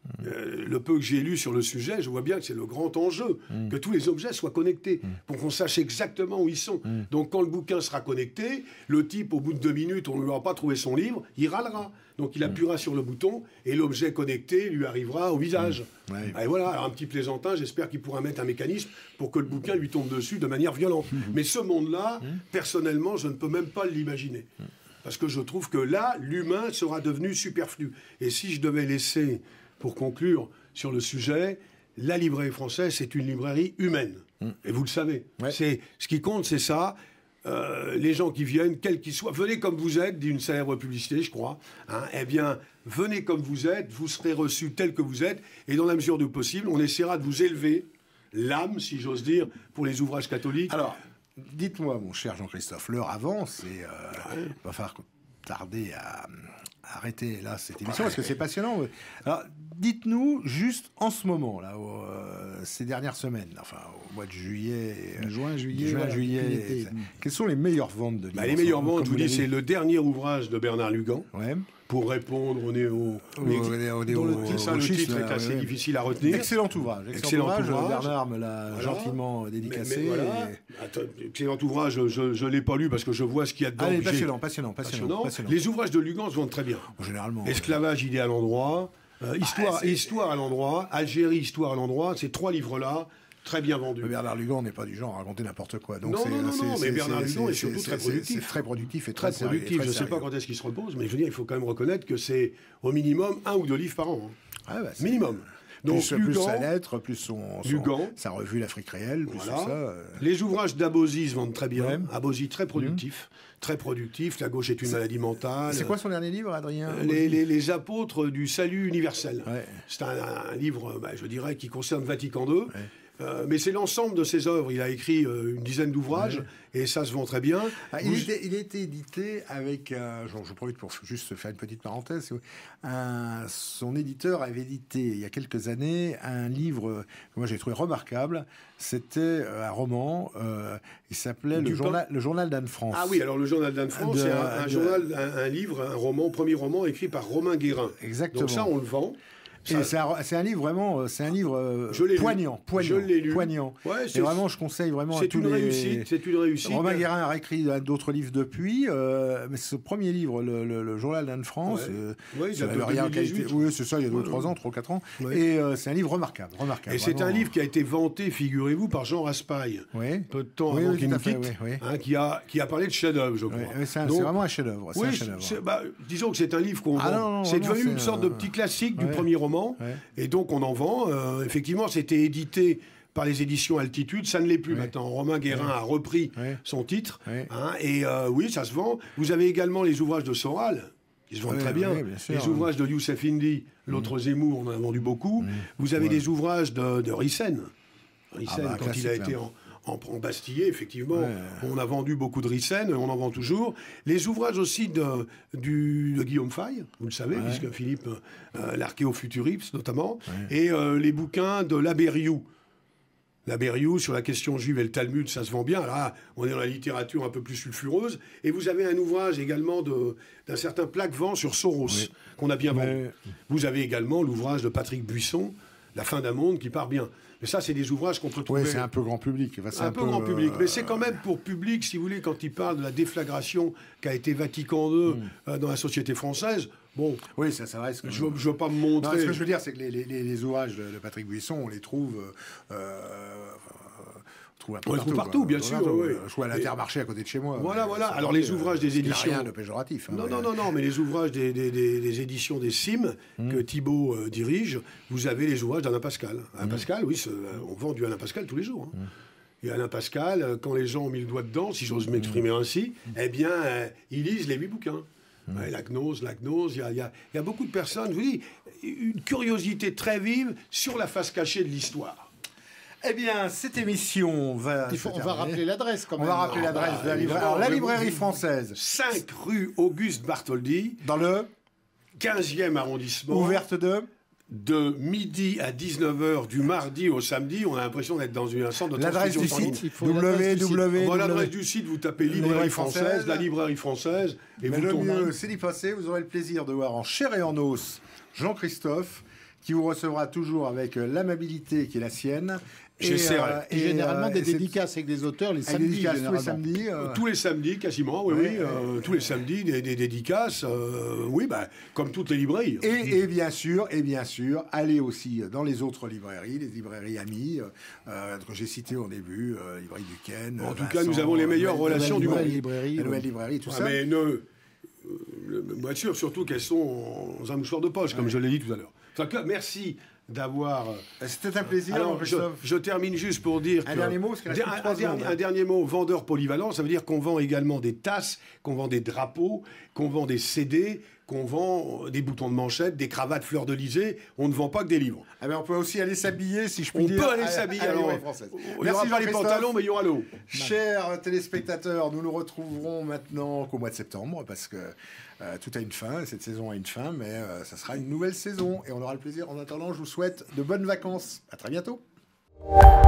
Euh, le peu que j'ai lu sur le sujet, je vois bien que c'est le grand enjeu, mmh. que tous les objets soient connectés, mmh. pour qu'on sache exactement où ils sont. Mmh. Donc quand le bouquin sera connecté, le type, au bout de deux minutes, on ne lui aura pas trouvé son livre, il râlera. Donc il appuiera mmh. sur le bouton et l'objet connecté lui arrivera au visage. Mmh. Ouais. Et voilà, alors un petit plaisantin, j'espère qu'il pourra mettre un mécanisme pour que le bouquin lui tombe dessus de manière violente. Mmh. Mais ce monde-là, mmh. personnellement, je ne peux même pas l'imaginer. Mmh. Parce que je trouve que là, l'humain sera devenu superflu. Et si je devais laisser... Pour conclure sur le sujet, la librairie française, c'est une librairie humaine. Mmh. Et vous le savez. Ouais. C'est, ce qui compte, c'est ça. Euh, les gens qui viennent, quels qu'ils soient, venez comme vous êtes, dit une célèbre publicité, je crois. Hein, eh bien, venez comme vous êtes, vous serez reçus tel que vous êtes. Et dans la mesure du possible, on essaiera de vous élever l'âme, si j'ose dire, pour les ouvrages catholiques. Alors, dites-moi, mon cher Jean-Christophe, l'heure avance et euh, ouais. il va falloir tarder à... arrêter là cette émission parce que c'est passionnant. Alors, dites-nous juste en ce moment, là, euh, ces dernières semaines, enfin au mois de juillet, euh, juin, juillet, juin, voilà, juillet, et, quelles sont les meilleures ventes de livres? Bah, les meilleures ventes, je vous dis, c'est le dernier ouvrage de Bernard Lugan. Ouais. Pour répondre au néo, au, au, au, le, c'est ça, le titre est assez ouais. difficile à retenir. Excellent ouvrage. Excellent, excellent ouvrage. ouvrage. Bernard me l'a voilà. gentiment dédicacé. Mais, mais voilà. et... Attends, excellent ouvrage. Je ne l'ai pas lu parce que je vois ce qu'il y a dedans. Allez, passionnant, passionnant, passionnant, passionnant. passionnant. Les ouvrages de Lugan se vendent très bien. Généralement. Esclavage, idée à l'endroit. Euh, histoire, ah, histoire à l'endroit. Algérie, histoire à l'endroit. Ces trois livres-là. Très bien vendu. Mais Bernard Lugan n'est pas du genre à raconter n'importe quoi. Donc non, c'est, non, non, c'est, non c'est, mais Bernard Lugan est surtout c'est, très productif. C'est très productif et très, très productif. Sérieux, je ne sais pas quand est-ce qu'il se repose, mais je veux dire, il faut quand même reconnaître que c'est au minimum un ou deux livres par an. Hein. Ah bah, minimum. Donc, plus, Lugan, plus sa lettre, plus son, son Lugan, sa revue L'Afrique réelle, plus voilà. tout ça. Euh... Les ouvrages d'Abosi se vendent très bien. Ouais. Abosi, très productif. Mmh. Très productif. La gauche est une c'est... maladie mentale. C'est quoi son dernier livre, Adrien? les, les, les apôtres du salut universel. Ouais. C'est un, un livre, bah, je dirais, qui concerne Vatican deux. Ouais. Euh, mais c'est l'ensemble de ses œuvres. Il a écrit euh, une dizaine d'ouvrages ouais. et ça se vend très bien. Ah, il, Vous... était, il a été édité avec, euh, je, je profite pour juste faire une petite parenthèse, un, son éditeur avait édité il y a quelques années un livre que moi j'ai trouvé remarquable. C'était un roman, euh, il s'appelait le journal, le journal d'Anne France. Ah oui, alors le journal d'Anne France, de, c'est un, un, de... journal, un, un livre, un roman, premier roman écrit par Romain Guérin. Exactement. Donc ça, on le vend. Ça... C'est, un, c'est un livre vraiment, c'est un livre euh, poignant, poignant, je l'ai lu. poignant. Ouais, et vraiment, je conseille vraiment c'est à tous une les. Réussite, c'est une réussite. Romain Guérin a réécrit d'autres livres depuis, euh, mais ce premier livre, le, le, le journal d'Anne France, ouais. euh, ouais, ça n'avait rien qualité. Oui, c'est ça, il y a deux ou trois ans, trois quatre ans. Ouais. Et euh, c'est un livre remarquable, remarquable. Et vraiment. C'est un livre qui a été vanté, figurez-vous, par Jean Raspail, oui. peu de temps oui, avant oui, qu'il nous quitte, oui, oui. Hein, qui a qui a parlé de chef-d'œuvre, je crois. Oui, c'est, un, Donc, c'est vraiment un chef-d'œuvre. Oui, un chef-d'œuvre. C'est, bah, disons que c'est un livre qu'on ah, vend. Non, non, c'est non, devenu c'est une sorte de petit classique du ouais. premier roman, ouais. et donc on en vend. Euh, effectivement, c'était édité par les éditions Altitude, ça ne l'est plus ouais. maintenant. Romain Guérin ouais. a repris ouais. son titre, ouais. hein, et euh, oui, ça se vend. Vous avez également les ouvrages de Soral, qui se vendent ouais, très bien. Ouais, bien sûr, les ouvrages de Youssef Indy, l'autre mmh. Zemmour, on en a vendu beaucoup. Mmh. Vous avez ouais. des ouvrages de, de Rissen. Rissen, ah bah, quand il a été en, en, en Bastillé, effectivement, ouais. on a vendu beaucoup de Rissen, on en vend toujours. Les ouvrages aussi de, du, de Guillaume Fay, vous le savez, ouais. puisque Philippe, euh, l'archéofuturiste notamment, ouais. et euh, les bouquins de Labériou. Labériou sur la question juive et le Talmud, ça se vend bien. Là, on est dans la littérature un peu plus sulfureuse. Et vous avez un ouvrage également de, d'un certain Plaquevent sur Soros, oui. qu'on a bien vendu. Mais... Vous avez également l'ouvrage de Patrick Buisson, La fin d'un monde, qui part bien. Mais ça, c'est des ouvrages qu'on peut trouver... Oui, c'est un peu grand public. Enfin, c'est un, un peu, peu grand public. Euh... Mais c'est quand même pour public, si vous voulez, quand il parle de la déflagration qu'a été Vatican deux mm. euh, dans la société française. Bon, oui, ça, ça reste. Je ne veux pas me montrer. Non, ce que je veux dire, c'est que les, les, les ouvrages de, de Patrick Buisson, on les trouve. Euh, on, on les trouve partout, bien sûr. Oui. Je suis à l'Intermarché à côté de chez moi. Voilà, voilà. Alors les ouvrages des éditions. Il n'y a rien de péjoratif. Hein, non, mais... non, non, non, mais les ouvrages des, des, des, des éditions des C I M mmh. que Thibault euh, dirige, vous avez les ouvrages d'Alain Pascal. Alain mmh. Pascal, oui, on vend du Alain Pascal tous les jours. Hein. Mmh. Et Alain Pascal, quand les gens ont mis le doigt dedans, si j'ose m'exprimer mmh. ainsi, eh bien, euh, ils lisent les huit bouquins. Mmh. Ouais, la gnose, la gnose, il y, y, y a beaucoup de personnes, je vous dis, une curiosité très vive sur la face cachée de l'histoire. Eh bien, cette émission va... Il faut, on va rappeler l'adresse quand même. On va rappeler l'adresse ah bah, de la librairie. Alors, la librairie française. cinq rue Auguste Bartholdi. Dans le quinzième arrondissement. Ouverte de de midi à dix-neuf heures du mardi au samedi. On a l'impression d'être dans un centre de l'adresse du site. W W. Bon, l'adresse du site, vous tapez librairie française, française, la librairie française, et mais vous le tournez. mieux, c'est d'y passer. Vous aurez le plaisir de voir en chair et en os Jean-Christophe, qui vous recevra toujours avec l'amabilité qui est la sienne. J'essaierai. euh, Et, généralement, euh, des et c'est- dédicaces avec des auteurs les avec des samedis. dédicaces tous les généralement. samedis. euh, Tous les samedis, quasiment, oui, Ouais, oui. ouais, euh, ouais. tous les samedis, des, des dédicaces. euh, oui, bah, comme toutes les librairies. Et, et bien sûr, et bien sûr, allez aussi dans les autres librairies, les librairies amies euh, que j'ai citées au début, euh, librairie Duquesne. En tout Vincent, cas, nous avons les meilleures Nouvelle- relations du Nouvelle monde. Librairie, la nouvelle librairie, tout Ah, ça. mais ne, euh, le- bien sûr, surtout qu'elles sont dans un mouchoir de poche, comme je l'ai dit tout à l'heure. En tout cas, merci d'avoir. C'était un plaisir, Alors, je, Christophe. je termine juste pour dire Un que- dernier mot, parce qu'il reste un, plus que trois un dernier, secondes, hein. un dernier mot, vendeur polyvalent, ça veut dire qu'on vend également des tasses, qu'on vend des drapeaux, qu'on vend des C D, qu'on vend des boutons de manchette, des cravates fleurs de lysée. On ne vend pas que des livres. Ah ben, on peut aussi aller s'habiller, si je puis On dire. peut aller à- s'habiller. à la alors, librairie française. Il n'y Merci aura pas les Jean-Christophe. pantalons, mais il y aura l'eau. Chers téléspectateurs, nous nous retrouverons maintenant qu'au mois de septembre, parce que euh, tout a une fin, cette saison a une fin, mais euh, ça sera une nouvelle saison, et on aura le plaisir. En attendant, je vous souhaite de bonnes vacances. À très bientôt.